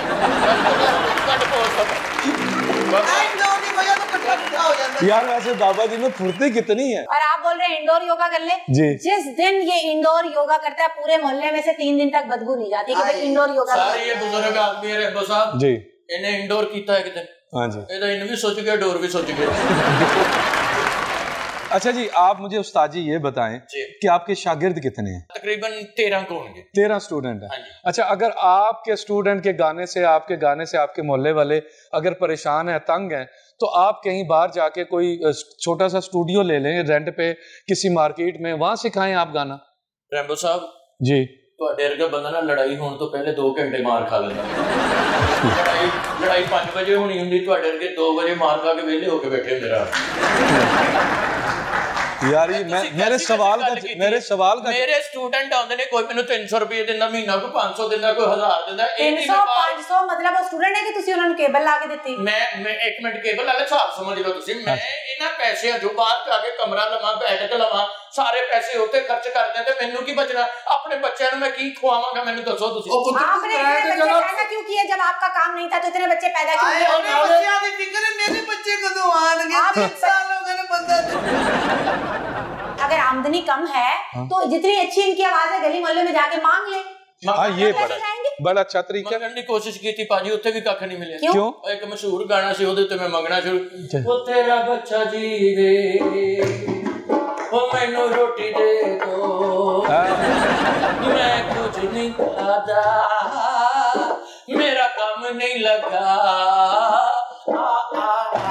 [SPEAKER 5] इंडोर दी वजह तो कट्ठा कट्ठा हो जाता
[SPEAKER 4] यार वैसे बाबा जी में फुर्ती कितनी है।
[SPEAKER 3] और आप बोल रहे हैं इंडोर योगा कर ले
[SPEAKER 4] जी।
[SPEAKER 3] जिस दिन ये इंडोर योगा करता है पूरे मोहल्ले में से तीन दिन तक बदबू नहीं जाती कि भाई इंडोर योगा
[SPEAKER 2] सारे ये बुजुर्ग आदमी है रैम्बो साहब
[SPEAKER 4] जी
[SPEAKER 2] इन्हें इंडोर कीता है किते।
[SPEAKER 4] हाँ जी
[SPEAKER 2] ये तो इन भी सोच गया डोर भी सोच गया।
[SPEAKER 4] अच्छा जी आप मुझे उस्ताद जी ये बताएं कि आपके शागिर्द कितने हैं।
[SPEAKER 2] तकरीबन तेरह को होंगे।
[SPEAKER 4] तेरह स्टूडेंट हैं। अच्छा अगर आपके स्टूडेंट के गाने से आपके गाने से आपके मोहल्ले वाले अगर परेशान हैं तंग हैं तो आप कहीं बाहर जाके कोई छोटा सा स्टूडियो ले लें रेंट पे किसी मार्केट में वहां सिखाएं आप गाना।
[SPEAKER 2] रैम्बो साहब
[SPEAKER 4] जी
[SPEAKER 2] ਤੁਹਾਡੇ ਵਰਗਾ ਬੰਦਾ ਨਾ ਲੜਾਈ ਹੋਣ ਤੋਂ ਪਹਿਲੇ दो ਘੰਟੇ ਮਾਰ ਖਾ ਲੈਂਦਾ। ਲੜਾਈ ਲੜਾਈ पाँच ਵਜੇ ਹੋਣੀ ਹੁੰਦੀ ਤੁਹਾਡੇ ਵਰਗੇ दो ਵਜੇ ਮਾਰ ਖਾ ਕੇ ਵਿਹਲੇ ਹੋ ਕੇ ਬੈਠੇ ਹੁੰਦੇ ਰਾਤ।
[SPEAKER 4] यार ये मैं मेरे सवाल का मेरे सवाल का
[SPEAKER 2] मेरे स्टूडेंट आंदे ने कोई मेनू तीन सौ रुपए देना महीना कोई पाँच सौ देना कोई हजार देना
[SPEAKER 3] तीन सौ पाँच सौ मतलब वो स्टूडेंट है कि तुसी उन्होंने केबल ला के देती।
[SPEAKER 2] मैं मैं एक मिनट केबल वाले हिसाब समझ लो तुसी मैं इना पैसे जो बाहर जाके कमरा लवा बैठ के लवा सारे पैसे होते खर्च कर दे ते मेनू की बचना अपने बच्चों में की खवावांगा मेनू दसो तुसी।
[SPEAKER 3] आपने इतने बच्चे पैदा क्यों किए जब आपका काम नहीं था तो इतने बच्चे पैदा क्यों किए।
[SPEAKER 5] अपने बच्चों दी फिक्र है मेरे बच्चे कदों आएंगे तीन साल हो गए ने बंदा।
[SPEAKER 3] अगर आमदनी कम है तो जितनी अच्छी इनकी आवाज है गली मोहल्ले में जाके मांग ले।
[SPEAKER 4] हाँ ये बड़ा बड़ा अच्छा तरीका
[SPEAKER 2] मंगण दी कोशिश की थी पाजी उत्थे भी कख नहीं मिले।
[SPEAKER 3] क्यों?
[SPEAKER 2] एक मशहूर गाना सी ओदे ते मैं मंगना शुरू ओ तेरा बच्चा जी वे ओ मैनू रोटी दे दो मैं कुछ नहीं खाता मेरा काम नहीं लगा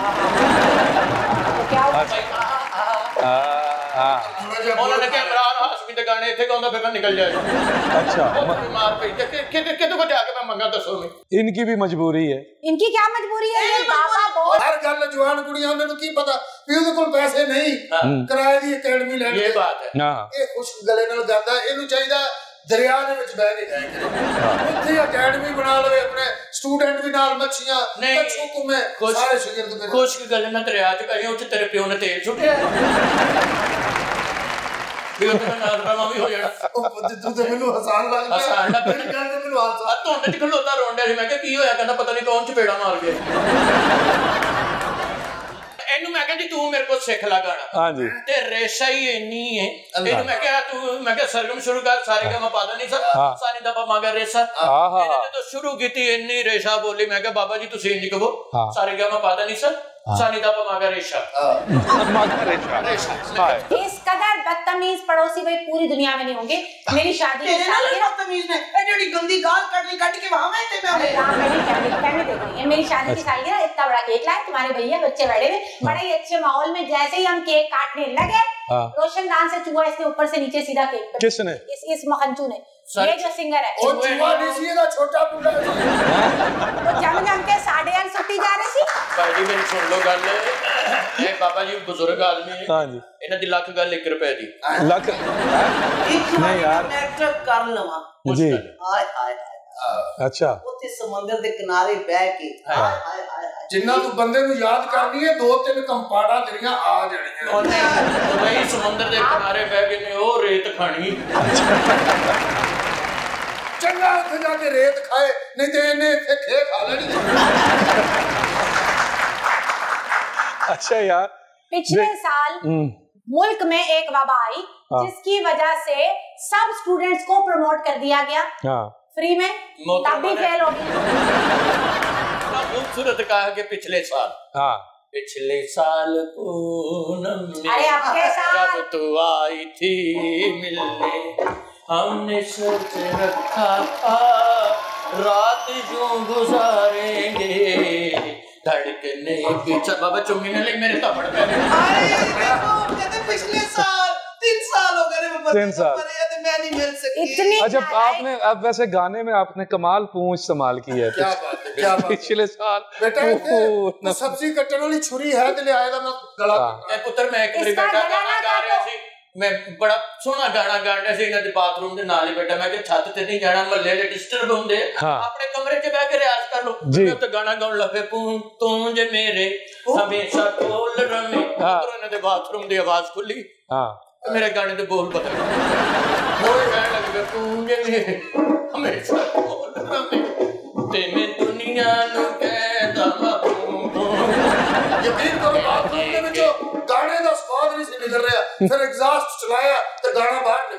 [SPEAKER 3] क्या
[SPEAKER 2] उन्होंने क्या इमरान हाशमी दे गाने इत्थे गाउंदा फिरना निकल जाए।
[SPEAKER 4] अच्छा
[SPEAKER 2] मार पई ते कि किदे को जाके मैं मंगा दसो मैं।
[SPEAKER 4] इनकी भी मजबूरी है।
[SPEAKER 3] इनकी क्या मजबूरी है? ये बाबा बहुत
[SPEAKER 6] हर गल जवान कुड़ियां उन्हें की पता भी उहदे कोल पैसे नहीं किराए दी अकेडमी लेने।
[SPEAKER 2] ये बात है।
[SPEAKER 4] हां
[SPEAKER 6] ये खुश गले नाल गाता इनु चाहिदा दरिया दे विच बह के जाए करे उत्थे अकेडमी बना लवे अपने स्टूडेंट भी नाल मच्छियां कछू कुमे सारे शागिर्द मेरे
[SPEAKER 2] खुश गल ना दरिया च कहीं उत्थे तेरे प्यो ने तेल छुटिया भी उत्थे नाल रवा भी हो जाना।
[SPEAKER 6] ओ तू ते मेनू हसान लग गया
[SPEAKER 2] हसान लग
[SPEAKER 6] मेरी गल ते मेनू हाल
[SPEAKER 2] तो उन्हें खलोता रोंडे सी मैं क्या की होया कहंदा पता नहीं कौन चपेड़ा मार गया। एनू मैं कहंदी तू मेरे को सिख ला गाना।
[SPEAKER 4] हां जी
[SPEAKER 2] ते रेशा ही इन्नी है एनू मैं क्या तू मैं क्या सरगम शुरू कर सारे का मैं पा नहीं सर सानी दा मांगा रेशा मैंने तो शुरू की थी इन्नी रेशा बोली मैं क्या बाबा जी तुसी इंज कहो सारे का मैं पा नहीं सर सानी दा मांगा रेशा
[SPEAKER 4] मांगा रेशा
[SPEAKER 2] रेशा।
[SPEAKER 3] इस कदर बदतमीज पड़ोसी भाई पूरी दुनिया में नहीं होंगे। मेरी शादी के साल की
[SPEAKER 5] बदतमीज ने ए जेडी गंदी गाल कट ली कट के वहां में ते मैं
[SPEAKER 3] अरे राम मेरी फैमिली फैमिली देख रही है। मेरी शादी की सालगिरह इतना बड़ा केक लाए तुम्हारे भैया बच्चे बैठे हुए बड़े ही अच्छे माहौल में। जैसे ही हम केक काटने लगे रोशनदान से चूहा इसने ऊपर से नीचे सीधा केक
[SPEAKER 4] किसने?
[SPEAKER 3] इस इस मखंचू ने ये जो सिंगर है
[SPEAKER 6] ओ चुआ नहीं सी दा छोटा मुंडा
[SPEAKER 3] तो जम जम के साढ़े आठ सुट्टी जा रही सी।
[SPEAKER 2] भाई जी मेरी सुन लो गल ए बाबा जी बुजुर्ग आदमी है।
[SPEAKER 4] हां जी
[SPEAKER 2] इन्हां दी लाख गल एक रुपए दी
[SPEAKER 4] लख नहीं यार
[SPEAKER 5] नेटवर्क कर लवा
[SPEAKER 4] जी
[SPEAKER 5] हाय हाय
[SPEAKER 4] अच्छा
[SPEAKER 5] ਉੱਥੇ ਸਮੁੰਦਰ ਦੇ ਕਿਨਾਰੇ ਬਹਿ ਕੇ ਹਾਏ ਹਾਏ ਹਾਏ
[SPEAKER 6] जिन्ना तू बंदे नु याद करनी है दो तीन कंपाड़ा तेरियां आ जाणियां
[SPEAKER 2] ਉਹਨੇ ਵਹੀ ਸਮੁੰਦਰ ਦੇ ਕਿਨਾਰੇ ਬਹਿ ਕੇ ਨੇ ਉਹ ਰੇਤ ਖਾਣੀ
[SPEAKER 6] चंगा उत्थे जाके रेत खाए नहीं ते इन्हें इत्थे खे खा लेनी।
[SPEAKER 4] अच्छा यार
[SPEAKER 3] पिछले साल मुल्क में एक वबा आई जिसकी वजह से सब स्टूडेंट्स को प्रमोट कर दिया गया फ्री में तब भी फेल हो गया।
[SPEAKER 2] खूबसूरत कहा कि पिछले साल
[SPEAKER 4] हाँ
[SPEAKER 2] पिछले साल पूनम में
[SPEAKER 3] अरे अब के साल
[SPEAKER 2] जब तू आई थी मिलने हमने सोच रखा था रात यूं गुजारेंगे धड़कने पीछे बाबा चुम्मी ने ले मेरे थप्पड़ पे
[SPEAKER 5] अरे देखो कहते पिछले साल तीन साल हो गए मैं
[SPEAKER 4] तीन साल
[SPEAKER 5] तो मैं नहीं मिल सकी
[SPEAKER 3] इतनी
[SPEAKER 4] अच्छा आपने अब वैसे गाने में आपने कमाल पूंछ इस्तेमाल की है
[SPEAKER 6] क्या बात है क्या बात
[SPEAKER 4] पिछले साल
[SPEAKER 6] बेटा तो सब्जी कटने वाली छुरी है ते ले आएगा मैं गला
[SPEAKER 2] मैं पुत्र मैं एक बारी बैठा गाना गा रहा सी मैं बड़ा सोहना गाना गाना सी इन्हां दे बाथरूम दे नाल ही बैठा मैं कि छत ते नहीं जाना महल्ले दे डिस्टर्ब हुंदे अपने कमरे च बैठ के रियाज कर लो मैं तो गाना गाउन लगे तू तू जे मेरे हमेशा कोल रमे उधर इन्हां दे बाथरूम दी आवाज खुली हां मेरे गाने दे बोल बदल मोए गाने लगे तू जे मेरे हमेशा कोल रमे ते मैं दुनिया नु कहदा
[SPEAKER 6] यकीन करो बाथरूम दे विच गाने दा स्वाद नहीं निकल रहा फिर एग्जॉस्ट चलाया तो गाना बाहर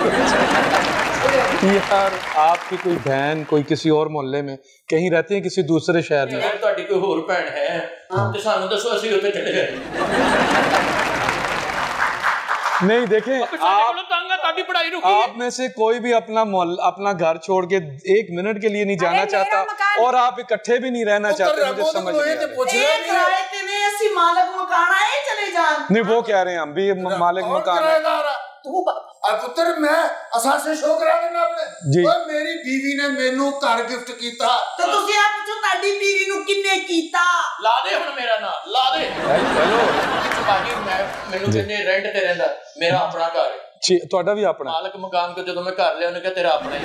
[SPEAKER 6] निकल
[SPEAKER 4] यार आपकी कोई बहन कोई किसी और मोहल्ले में कहीं रहती है किसी दूसरे शहर में
[SPEAKER 2] यार ਤੁਹਾਡੀ ਕੋਈ ਹੋਰ ਭੈਣ ਹੈ ਤੇ ਸਾਨੂੰ ਦੱਸੋ ਅਸੀਂ ਉੱਥੇ ਚਲੇ ਜਾਈਏ
[SPEAKER 4] नहीं देखें आप
[SPEAKER 2] पढ़ाई
[SPEAKER 4] आप में से कोई भी अपना अपना घर छोड़ के एक मिनट के लिए नहीं जाना चाहता और आप इकट्ठे भी नहीं रहना चाहते मुझे समझ
[SPEAKER 5] नहीं मालिक मकान आए चले जान
[SPEAKER 4] नहीं वो कह रहे हैं हम भी मालिक मकान
[SPEAKER 6] पुत्र मैं असासे शो करा देना अपने ओए मेरी बीवी ने मेनू घर गिफ्ट कीता
[SPEAKER 5] तो तुसी आप पूछो ताडी बीवी नु किन्ने कीता
[SPEAKER 2] ला दे हुन मेरा नाम ला दे हेलो बाकी मैं मेनू किन्ने रेंट ते रहंदा मेरा अपना घर है
[SPEAKER 4] जी ਤੁਹਾਡਾ ਵੀ ਆਪਣਾ
[SPEAKER 2] ਮਾਲਕ ਮਕਾਨ को ਜਦੋਂ मैं घर लिया ਉਹਨੇ ਕਿਹਾ ਤੇਰਾ ਆਪਣਾ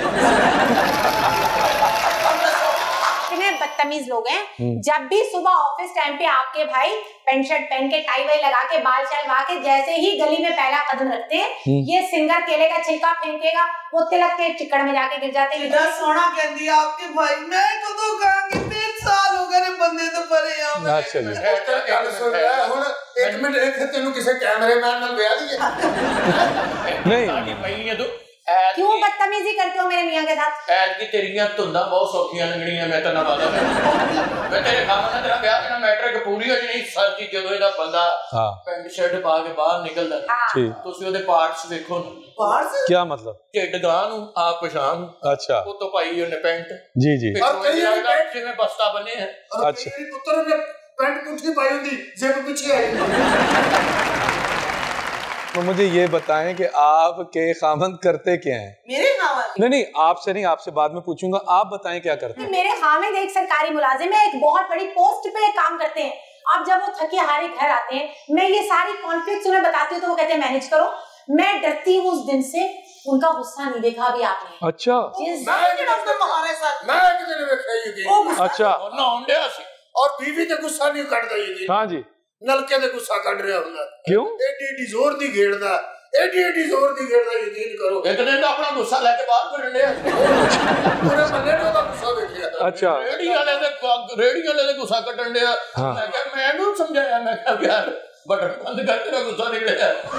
[SPEAKER 2] ही
[SPEAKER 3] कितने बदतमीज लोग हैं जब भी सुबह ऑफिस टाइम पे आपके भाई पेंट शर्ट पहन के टाई वाई लगा के बाल शलवा के जैसे ही गली में पहला कदम रखते हैं ये सिंगर केले का छिलका फेंकेगा वो तिलक के चिकड़ में जाके गिर जाते हैं।
[SPEAKER 5] इधर सोना कहती है आपके भाई मैं कदों कहांगी तीन साल हो गए बंदे तो परे आ
[SPEAKER 4] अच्छा जी
[SPEAKER 6] गल सुन ले हुन एक मिनट एक तेनु किसी कैमरामैन नाल ब्याह दिए
[SPEAKER 2] नहीं पई है तू
[SPEAKER 3] क्यों बदतमीजी करते हो मेरे मियां के साथ
[SPEAKER 2] ऐड की तेरियां धुंदा बहुत सौखियां लगणियां मैं तो ना वादा कर मैं तेरे खामना तेरा ब्याह देना मैटर के पूरी हो जणी सर जी ਜਦੋਂ ਇਹਦਾ ਬੰਦਾ ਪੈਂਟ ਸ਼ਰਟ ਪਾ ਕੇ ਬਾਹਰ ਨਿਕਲਦਾ ਤੁਸੀਂ ਉਹਦੇ ਪਾਰਟਸ ਵੇਖੋ
[SPEAKER 5] पार्ट्स
[SPEAKER 4] क्या मतलब
[SPEAKER 2] ਢਿੱਡ ਗਾਂ ਨੂੰ ਆ ਪਛਾਣ
[SPEAKER 4] अच्छा
[SPEAKER 2] ਉਹ ਤੋਂ ਪਾਈ ਉਹਨੇ ਪੈਂਟ
[SPEAKER 4] जी जी
[SPEAKER 6] और कई
[SPEAKER 2] ਪੈਂਟ ਜਿਵੇਂ ਬਸਤਾ ਬਣੇ ਹੈ
[SPEAKER 6] अच्छा मेरी पुत्र ने पैंट मुट्ठी पाई हुंदी जेब पीछे आई
[SPEAKER 4] तो मुझे ये बताएं कि आपके खामन करते क्या हैं?
[SPEAKER 5] मेरे खामन?
[SPEAKER 4] नहीं नहीं, आपसे नहीं, आपसे बाद में पूछूंगा। आप बताएं क्या करते हैं?
[SPEAKER 3] मेरे खामन एक सरकारी मुलाजिम है, एक बहुत बड़ी पोस्ट पे काम करते हैं। अब जब वो थके हारे घर आते हैं, मैं ये सारी कॉन्फ्लिक्ट्स उन्हें बताती हूँ तो वो कहते हैं मैनेज करो। मैं डरती हूँ उस दिन से, उनका गुस्सा नहीं देखा अभी आपने।
[SPEAKER 4] अच्छा
[SPEAKER 5] हमारे साथ
[SPEAKER 6] मैं कितने देखा ये
[SPEAKER 4] अच्छा
[SPEAKER 2] ना होंडे सी
[SPEAKER 6] और बीवी ते गुस्सा नहीं कटदा ये
[SPEAKER 4] हाँ जी,
[SPEAKER 6] नलके ते गुस्सा कट रहा हुंदा
[SPEAKER 4] क्यों?
[SPEAKER 6] एडी एडी जोर दी घेड़दा एडी एडी जोर दी घेड़दा यकीन करो
[SPEAKER 2] एक दिन तो अपना गुस्सा लेके बाहर कर ले
[SPEAKER 6] पूरे मल्ले ने ओदा गुस्सा देख लिया।
[SPEAKER 4] अच्छा
[SPEAKER 2] रेडी वाले दे रेडी वाले दे गुस्सा कटन दिया।
[SPEAKER 4] हाँ।
[SPEAKER 2] मैं क्या मैनू समझाया, मैं क्या यार बटन बंद कर तेरा गुस्सा निकले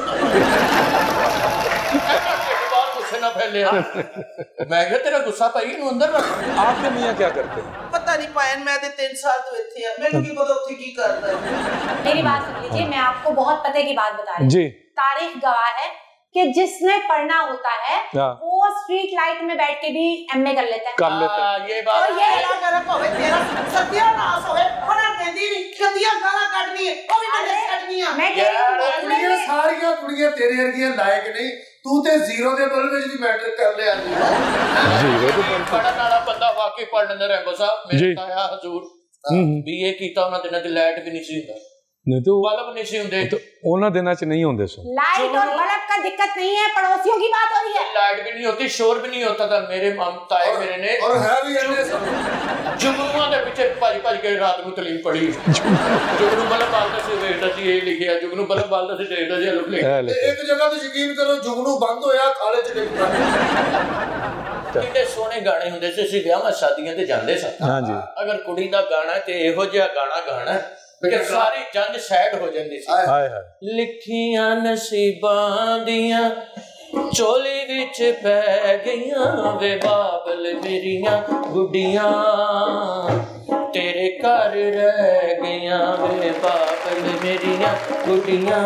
[SPEAKER 2] बाहर गुस्से ना फैले। मैं क्या तेरा गुस्सा पाई इनु अंदर रख।
[SPEAKER 4] आपके मियाँ क्या करते हैं?
[SPEAKER 5] पता नहीं पायन, मैं ते तीन साल तो इत्थे है, मैनू की पता उत्थे की करदा है।
[SPEAKER 3] मेरी बात सुन लीजिए, मैं आपको बहुत पते की बात बता रही हूँ।
[SPEAKER 4] जी।
[SPEAKER 3] तारीख गवाह है कि जिसने पढ़ना होता है वो स्ट्रीट लाइट में बैठ के भी एमए कर लेता है।
[SPEAKER 4] कर लेते हैं।
[SPEAKER 2] ये बात
[SPEAKER 3] और ये
[SPEAKER 5] तेरा गलत होवे, तेरा सत्यानाश होवे, ओना कहंदी नहीं कदियां गाना काटनी है, ओ भी मैं काटनी है।
[SPEAKER 3] मैं कह रही हूँ
[SPEAKER 6] कुड़ियां सारियां कुड़ियां तेरे वर्गियां लायक नहीं, तू ते जीरो दे बल विच दी मैटर कर ले आंदी
[SPEAKER 4] जीरो दे बल
[SPEAKER 2] पढ़न वाला बंदा वाकई पढ़न दे रैंबो साहब। मेरे ताया हजूर बीए कीता, ਉਹਨਾਂ ਦਿਨਾਂ ਤੇ ਲਾਈਟ ਵੀ ਨਹੀਂ ਸੀ ਹੁੰਦਾ,
[SPEAKER 4] नहीं तो
[SPEAKER 2] बल्ब नहीं सी ਹੁੰਦੇ।
[SPEAKER 4] तो ਉਹਨਾਂ ਦਿਨਾਂ ਚ नहीं होंगे सो।
[SPEAKER 3] लाइट और बल्ब का दिक्कत नहीं है, पड़ोसियों की बात हो रही है।
[SPEAKER 2] लाइट भी नहीं होती, शोर भी नहीं होता था। मेरे माम ताए मेरे ने
[SPEAKER 6] और है भी ऐसे सब
[SPEAKER 2] जुगनुआं ਦੇ ਪਿੱਛੇ ਭੱਜ ਭੱਜ ਕੇ ਰਾਤ ਨੂੰ ਤਲੀਮ ਪੜੀ। जुगनू बल्ब ਬਾਲਦਾ ਸੀ, ਵੇਖਦਾ ਸੀ ਇਹ ਲਿਖਿਆ, जुगनू बल्ब ਬਾਲਦਾ ਸੀ, ਦੇਖਦਾ ਸੀ ਇਹ ਲਿਖਿਆ।
[SPEAKER 6] ਇੱਕ ਜਗ੍ਹਾ ਤੇ ਯਕੀਨ ਕਰੋ ਜੁਗਨੂ ਬੰਦ ਹੋਇਆ ਖਾਲੇ ਚ ਡਿੱਗ ਪਿਆ।
[SPEAKER 2] ਕਿੰਨੇ ਸੋਹਣੇ ਗਾਣੇ ਹੁੰਦੇ ਸੀ, ਅਸੀਂ ਵਿਆਹਾਂ ਸ਼ਾਦੀਆਂ ਤੇ ਜਾਂਦੇ ਸਾਂ।
[SPEAKER 4] हाँ जी।
[SPEAKER 2] ਅਗਰ ਕੁੜੀ ਦਾ ਗਾਣਾ ਤੇ ਇਹੋ ਜਿਹਾ ਗਾਣਾ ਗਾਣਾ ਕਿ ਸਾਰੀ ਜੰਜ ਸੈਡ ਹੋ ਜਾਂਦੀ ਸੀ।
[SPEAKER 4] हाय हाय।
[SPEAKER 2] ਲਿਖੀਆਂ ਨਸੀਬਾਂ ਦੀਆਂ ਚੋਲੀ ਵਿੱਚ ਪੈ ਗਈਆਂ ਵੇ ਬਾਬਲ ਮੇਰੀਆਂ ਗੁੱਡੀਆਂ ਤੇਰੇ ਘਰ ਰਹਿ ਗਈਆਂ ਵੇ ਬਾਬਲ ਮੇਰੀਆਂ ਗੁੱਡੀਆਂ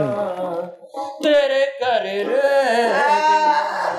[SPEAKER 2] ਤੇਰੇ ਘਰ ਰਹਿ ਗਈਆਂ।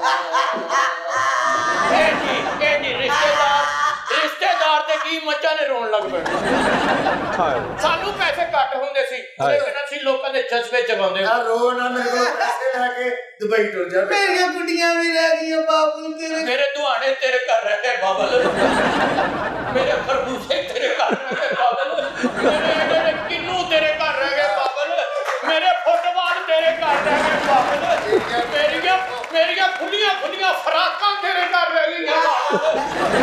[SPEAKER 2] ਇਹ ਜੀ ਇਹ ਜੀ ਰਿਸ਼ਤੇਦਾਰ ਰਿਸ਼ਤੇਦਾਰ ਤੇ ਕੀ ਮੱਝਾਂ ਨੇ ਰੋਣ ਲੱਗ ਪੈਣਾ। ਸਾਨੂੰ ਪੈਸੇ ਘੱਟ ਹੁੰਦੇ ਸੀ ਲੇਕਿਨ ਅਸੀਂ ਲੋਕਾਂ ਦੇ ਜਜ਼ਬੇ ਜਗਾਉਂਦੇ
[SPEAKER 6] ਆ ਰੋ ਨਾ ਮੇਰੇ ਕੋਲ ਪੈਸੇ ਲੈ ਕੇ ਦੁਬਈ ਟੁਰ ਜਾ।
[SPEAKER 5] ਮੇਰੀਆਂ ਗੁੱਡੀਆਂ ਵੀ ਰਹਿ ਗਈਆਂ ਬਾਬੂ ਤੇਰੇ।
[SPEAKER 2] ਮੇਰੇ ਦੁਆਣੇ ਤੇਰੇ ਘਰ ਰਹਿ ਗਏ ਬਾਬਲ, ਮੇਰੇ ਖਰਬੂਸੇ ਤੇਰੇ ਘਰ ਰਹਿ ਗਏ ਬਾਬਲ, ਮੇਰੇ ਮੇਰੇ ਕਿੰਨੂ ਤੇਰੇ ਘਰ ਰਹਿ ਗਏ ਬਾਬਲ, ਮੇਰੇ ਫੁੱਟਬਾਲ ਤੇਰੇ ਘਰ ਰਹਿ ਗਏ ਬਾਬਲ, ਮੇਰੀਆਂ ਮੇਰੀਆਂ ਖੁੱਲੀਆਂ ਖੁੱਲੀਆਂ ਫਰਾਕਾਂ ਤੇਰੇ ਘਰ ਰਹਿ ਗਈਆਂ ਬਾਬਲ।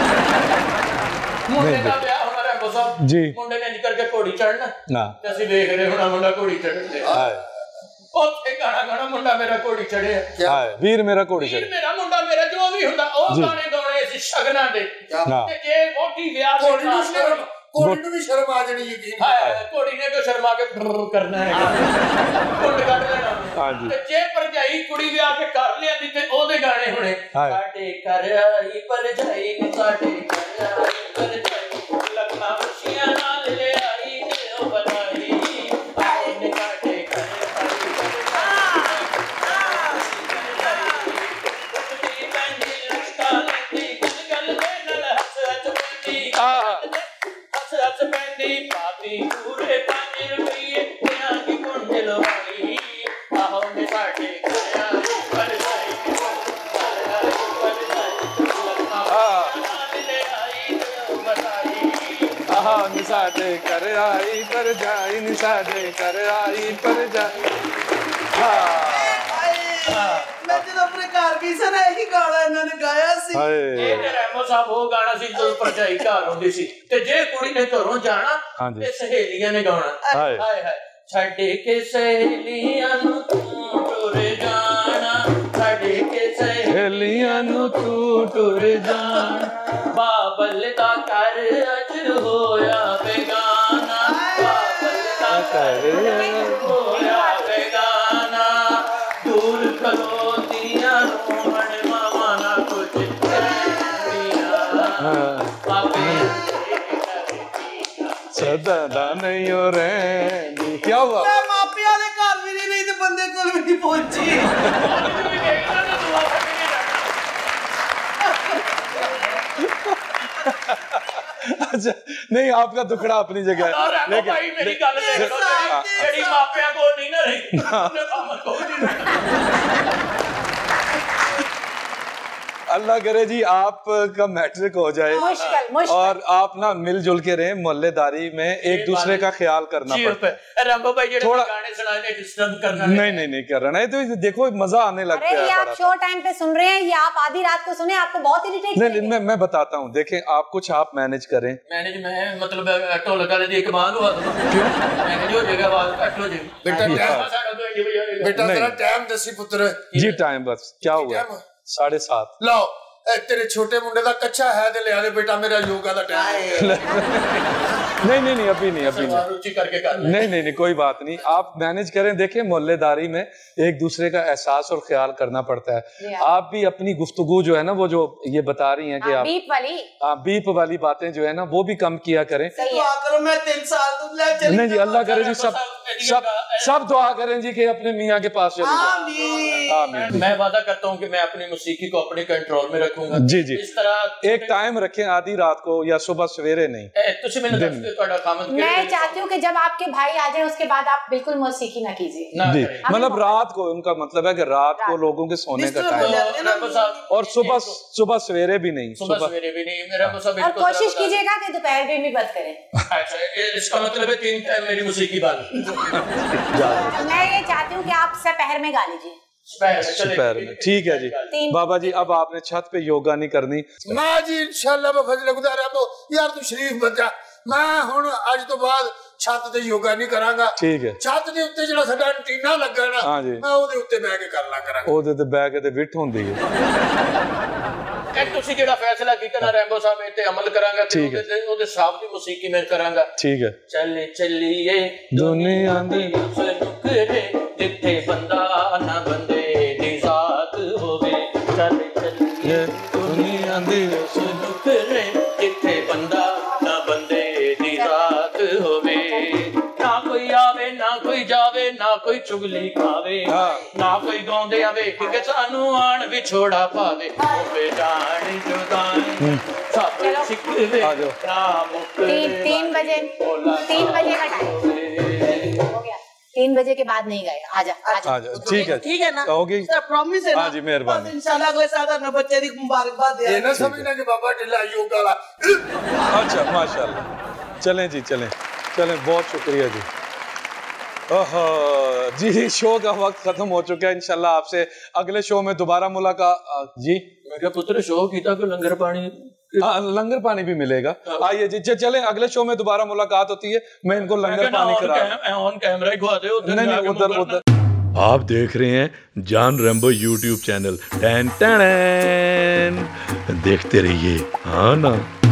[SPEAKER 2] ਮੁੰਡੇ ਦਾ ਵਿਆਹ ਹੋਣਾ ਰੈਂਬੋ ਸਾਹਿਬ
[SPEAKER 4] ਜੀ।
[SPEAKER 2] ਮੁੰਡੇ ਨੇ ਇੰਜ ਕਰਕੇ ਘੋੜੀ ਚੜਨਾ
[SPEAKER 4] ਨਾ
[SPEAKER 2] ਤੇ ਅਸੀਂ ਵੇਖ ਰਹੇ ਹੋਣਾ ਮੁੰਡਾ ਘੋੜੀ ਚੜਨ ਤੇ ਉੱਥੇ ਗਾਣਾ ਗਾਣਾ ਮੁੰਡਾ ਮੇਰਾ ਘੋੜੀ ਚੜਿਆ।
[SPEAKER 4] ਹਾਏ ਵੀਰ ਮੇਰਾ ਘੋੜੀ ਚੜਿਆ,
[SPEAKER 2] ਮੇਰਾ ਮੁੰਡਾ ਮੇਰਾ ਜੋ ਵੀ ਹੁੰਦਾ ਉਹ ਗਾਣੇ ਗਾਉਣੇ ਅਸੀਂ ਸ਼ਗਨਾਂ ਦੇ। ਤੇ ਜੇ ਵੋਟੀ ਵਿਆਹ
[SPEAKER 6] ਘੋੜੀ ਨੂੰ ਸ਼ਰਮ ਘੋੜੀ ਨੂੰ ਵੀ ਸ਼ਰਮ ਆ ਜਾਣੀ ਯਕੀਨ।
[SPEAKER 2] ਹਾਏ ਘੋੜੀ ਨੇ ਕਿਉਂ ਸ਼ਰਮਾ ਕੇ ਕਰਨਾ ਹੈ, ਕੁੰਡ ਕੱਢ ਲੈਣਾ।
[SPEAKER 4] ਹਾਂਜੀ।
[SPEAKER 2] ਤੇ ਜੇ ਭਰਜਾਈ ਕੁੜੀ ਵਿਆਹ ਕੇ ਘਰ ਲਿਆਂਦੀ ਤੇ ਉਹਦੇ ਗਾਣੇ ਹੋਣੇ ਸਾਡੇ ਘਰ ਆਈ ਭਰਜਾਈ ਨੀ ਸਾਡੇ ਘਰ ਆਈ ਭਰਜਾਈ ਲੱਖਾਂ ਖੁਸ਼ੀਆਂ ਨਾਲ ਲੈ ਆਈ ਤੇ ਉਹ ਬਤਾਈ ਆਏ ਨੇ ਸਾਡੇ ਘਰ
[SPEAKER 4] निसादे कर आई पर जाई निसादे कर आई पर जाई।
[SPEAKER 5] मैं जब अपने घर भी सना यही गाना इन्होंने गाया सी।
[SPEAKER 2] ਇਹ ਤੇ ਰਹਿਮੋ ਸਾਹਿਬ ਉਹ ਗਾਣਾ ਸੀ ਜਦੋਂ ਭਰਜਾਈ ਘਰ ਹੁੰਦੀ ਸੀ ਤੇ ਜੇ ਕੁੜੀ ਨੇ ਘਰੋਂ ਜਾਣਾ ਤੇ ਸਹੇਲੀਆਂ ਨੇ ਗਾਉਣਾ ਹਾਏ ਹਾਏ ਛੱਡੇ ਕੇ ਸਹੇਲੀਆਂ ਨੂੰ ਤੂੰ ਟੁਰ ਜਾਣਾ ਛੱਡੇ ਕੇ ਸਹੇਲੀਆਂ ਨੂੰ ਤੂੰ ਟੁਰ ਜਾਣਾ ਬਾਬਲ ਦਾ ਘਰ ਅੱਜ ਹੋਇਆ ਬੇਗਾਨਾ ਬਾਬਲ ਦਾ ਘਰ ਹੋਇਆ ਬੇਗਾਨਾ ਦੂਰ ਖਲੋਤੀਆਂ ਰੋਣ ਮਾਵਾ ਨਾ ਕੁਝ
[SPEAKER 4] सदा दा नहीं हो रहे। क्या हुआ?
[SPEAKER 5] मैं मापिया दे घर भी नहीं रही ते बंदे कोल भी नहीं पहुंची।
[SPEAKER 4] अच्छा नहीं, आपका दुखड़ा अपनी जगह है,
[SPEAKER 2] लेकिन भाई मेरी गल देख लो, जेड़ी मापियां को नहीं ना रही, उन्हें काम को नहीं
[SPEAKER 4] अल्लाह करे जी आपका मैट्रिक हो जाए
[SPEAKER 3] मुश्किल, मुश्किल।
[SPEAKER 4] और आप ना मिलजुल के रहें, मोहल्लेदारी में एक दूसरे का ख्याल करना पड़ता है।
[SPEAKER 2] रंगो भाई जेड़े
[SPEAKER 4] थोड़ा
[SPEAKER 2] गाने सुनाने डिस्टर्ब करना
[SPEAKER 4] नहीं नहीं नहीं कर रहा है, तो देखो मजा आने लगता है।
[SPEAKER 3] अरे ये आप शो टाइम पे सुन रहे हैं, ये आप आधी रात को सुने, आपको बहुत इरिटेट
[SPEAKER 4] नहीं मैं मैं बताता हूँ, देखें आप कुछ आप मैनेज करें।
[SPEAKER 2] मैनेज में मतलब ढोल लगा दे कमाल हुआ तो क्यों मैनेज हो जाएगा, आवाज कट हो जाएगी।
[SPEAKER 6] बेटा बेटा तेरा टाइम दसी पुत्र
[SPEAKER 4] जी, टाइम बस क्या हुआ साढ़े सात।
[SPEAKER 6] लो तेरे छोटे मुंडे का कच्चा है ते ले आ बेटा, मेरा योगा का टाइम
[SPEAKER 4] नहीं नहीं नहीं अभी नहीं अभी नहीं
[SPEAKER 2] रुचि करके कर
[SPEAKER 4] नहीं नहीं नहीं कोई बात नहीं, आप मैनेज करें। देखिए मोहल्लेदारी में एक दूसरे का एहसास और ख्याल करना पड़ता है। आप भी अपनी गुफ्तगू जो है ना, वो जो ये बता रही हैं कि आप
[SPEAKER 3] बीप वाली
[SPEAKER 4] आप बीप वाली बातें जो है ना वो भी कम किया करें।
[SPEAKER 5] दुआ करो मैं तीन साल तो
[SPEAKER 4] नहीं जी, अल्लाह करे जी सब सब सब दुआ करें जी कि अपने मियाँ के पास चले।
[SPEAKER 2] मैं वादा करता हूँ कि मैं अपनी मौसीकी को अपने कंट्रोल में रखूंगा।
[SPEAKER 4] जी जी,
[SPEAKER 2] इस तरह
[SPEAKER 4] एक टाइम रखें, आधी रात को या सुबह सवेरे नहीं।
[SPEAKER 3] मैं चाहती हूँ कि जब आपके भाई आ जाए उसके बाद आप बिल्कुल मौसीकी ना कीजिए
[SPEAKER 4] जी, मतलब रात को, उनका मतलब है कि रात को लोगों के सोने का टाइम, और सुबह सुबह सवेरे भी नहीं,
[SPEAKER 2] सुबह सवेरे भी नहीं। मेरा
[SPEAKER 3] और कोशिश कीजिएगा कि दोपहर में भी बंद करें।
[SPEAKER 2] अच्छा, इसका मतलब है तीन टाइम मेरी मौसीकी बंद।
[SPEAKER 3] मैं ये चाहती हूँ कि आप दोपहर में गा लीजिए।
[SPEAKER 4] दोपहर में ठीक है जी। बाबा जी अब आपने छत पे योगा नहीं करनी।
[SPEAKER 6] मैं जी इंशाल्लाह मैं फजल गुजार यार तू शरीफ बच्चा, मैं हुण अज तो बाद छत ते योगा नहीं करांगा।
[SPEAKER 4] ठीक है,
[SPEAKER 6] छत दे उत्ते जेड़ा साडा एंटीना लगा ना,
[SPEAKER 4] हां जी,
[SPEAKER 6] मैं ओदे उत्ते बैठ के कर ला करांगा।
[SPEAKER 4] ओदे ते बैठ के ते विठ हुंदी है।
[SPEAKER 2] कि तुसी जेड़ा फैसला कीता ना रैंबो साहब इते अमल करांगा,
[SPEAKER 4] ठीक है,
[SPEAKER 2] ते ओदे साहब दी मौसीकी में करांगा।
[SPEAKER 4] ठीक है।
[SPEAKER 2] चले चलिए
[SPEAKER 4] दुनिया दी
[SPEAKER 2] नुकरे जिथे बंदा ना बंदे दी जात होवे, चले चलिए
[SPEAKER 4] दुनिया दी
[SPEAKER 2] नुकरे जिथे बंदा ना बंदे दी जात होवे, ना कोई आवे ना कोई जावे, ना कोई चुगली खावे, ना कोई गाउंदे आवे कि सानू आण विछोड़ा पावे, होवे जान जुदाई सब सिकवे ना मुकरे।
[SPEAKER 3] तीन बजे तीन बजे का टाइम हो गया, तीन बजे के बाद नहीं गए। आजा आजा
[SPEAKER 4] आजा ठीक है,
[SPEAKER 5] ठीक है ना,
[SPEAKER 4] होगी
[SPEAKER 5] प्रॉमिस है ना।
[SPEAKER 4] हाँ जी मेहरबानी।
[SPEAKER 5] इंशाल्लाह अगले साल ना बच्चे दी मुबारकबाद दे।
[SPEAKER 6] ये ना समझना कि बाबा ढिल्ला योगा वाला।
[SPEAKER 4] अच्छा माशाल्लाह, चलें जी चलें चलें, बहुत शुक्रिया जी। ओहो जी, शो का वक्त खत्म हो चुका है। इंशाल्लाह आपसे अगले शो में दोबारा मुलाकात। जी
[SPEAKER 2] मेरा पुत्र शो कीता को लंगर पानी,
[SPEAKER 4] हाँ लंगर पानी भी मिलेगा। आइए जी चलें, अगले शो में दोबारा मुलाकात होती है, मैं इनको लंगर पानी करा
[SPEAKER 2] ऑन कैमरा ही खुआ दे।
[SPEAKER 4] नहीं नहीं उधर उधर।
[SPEAKER 1] आप देख रहे हैं जान रैम्बो यूट्यूब चैनल। टैन टैन देखते रहिए, हाँ ना।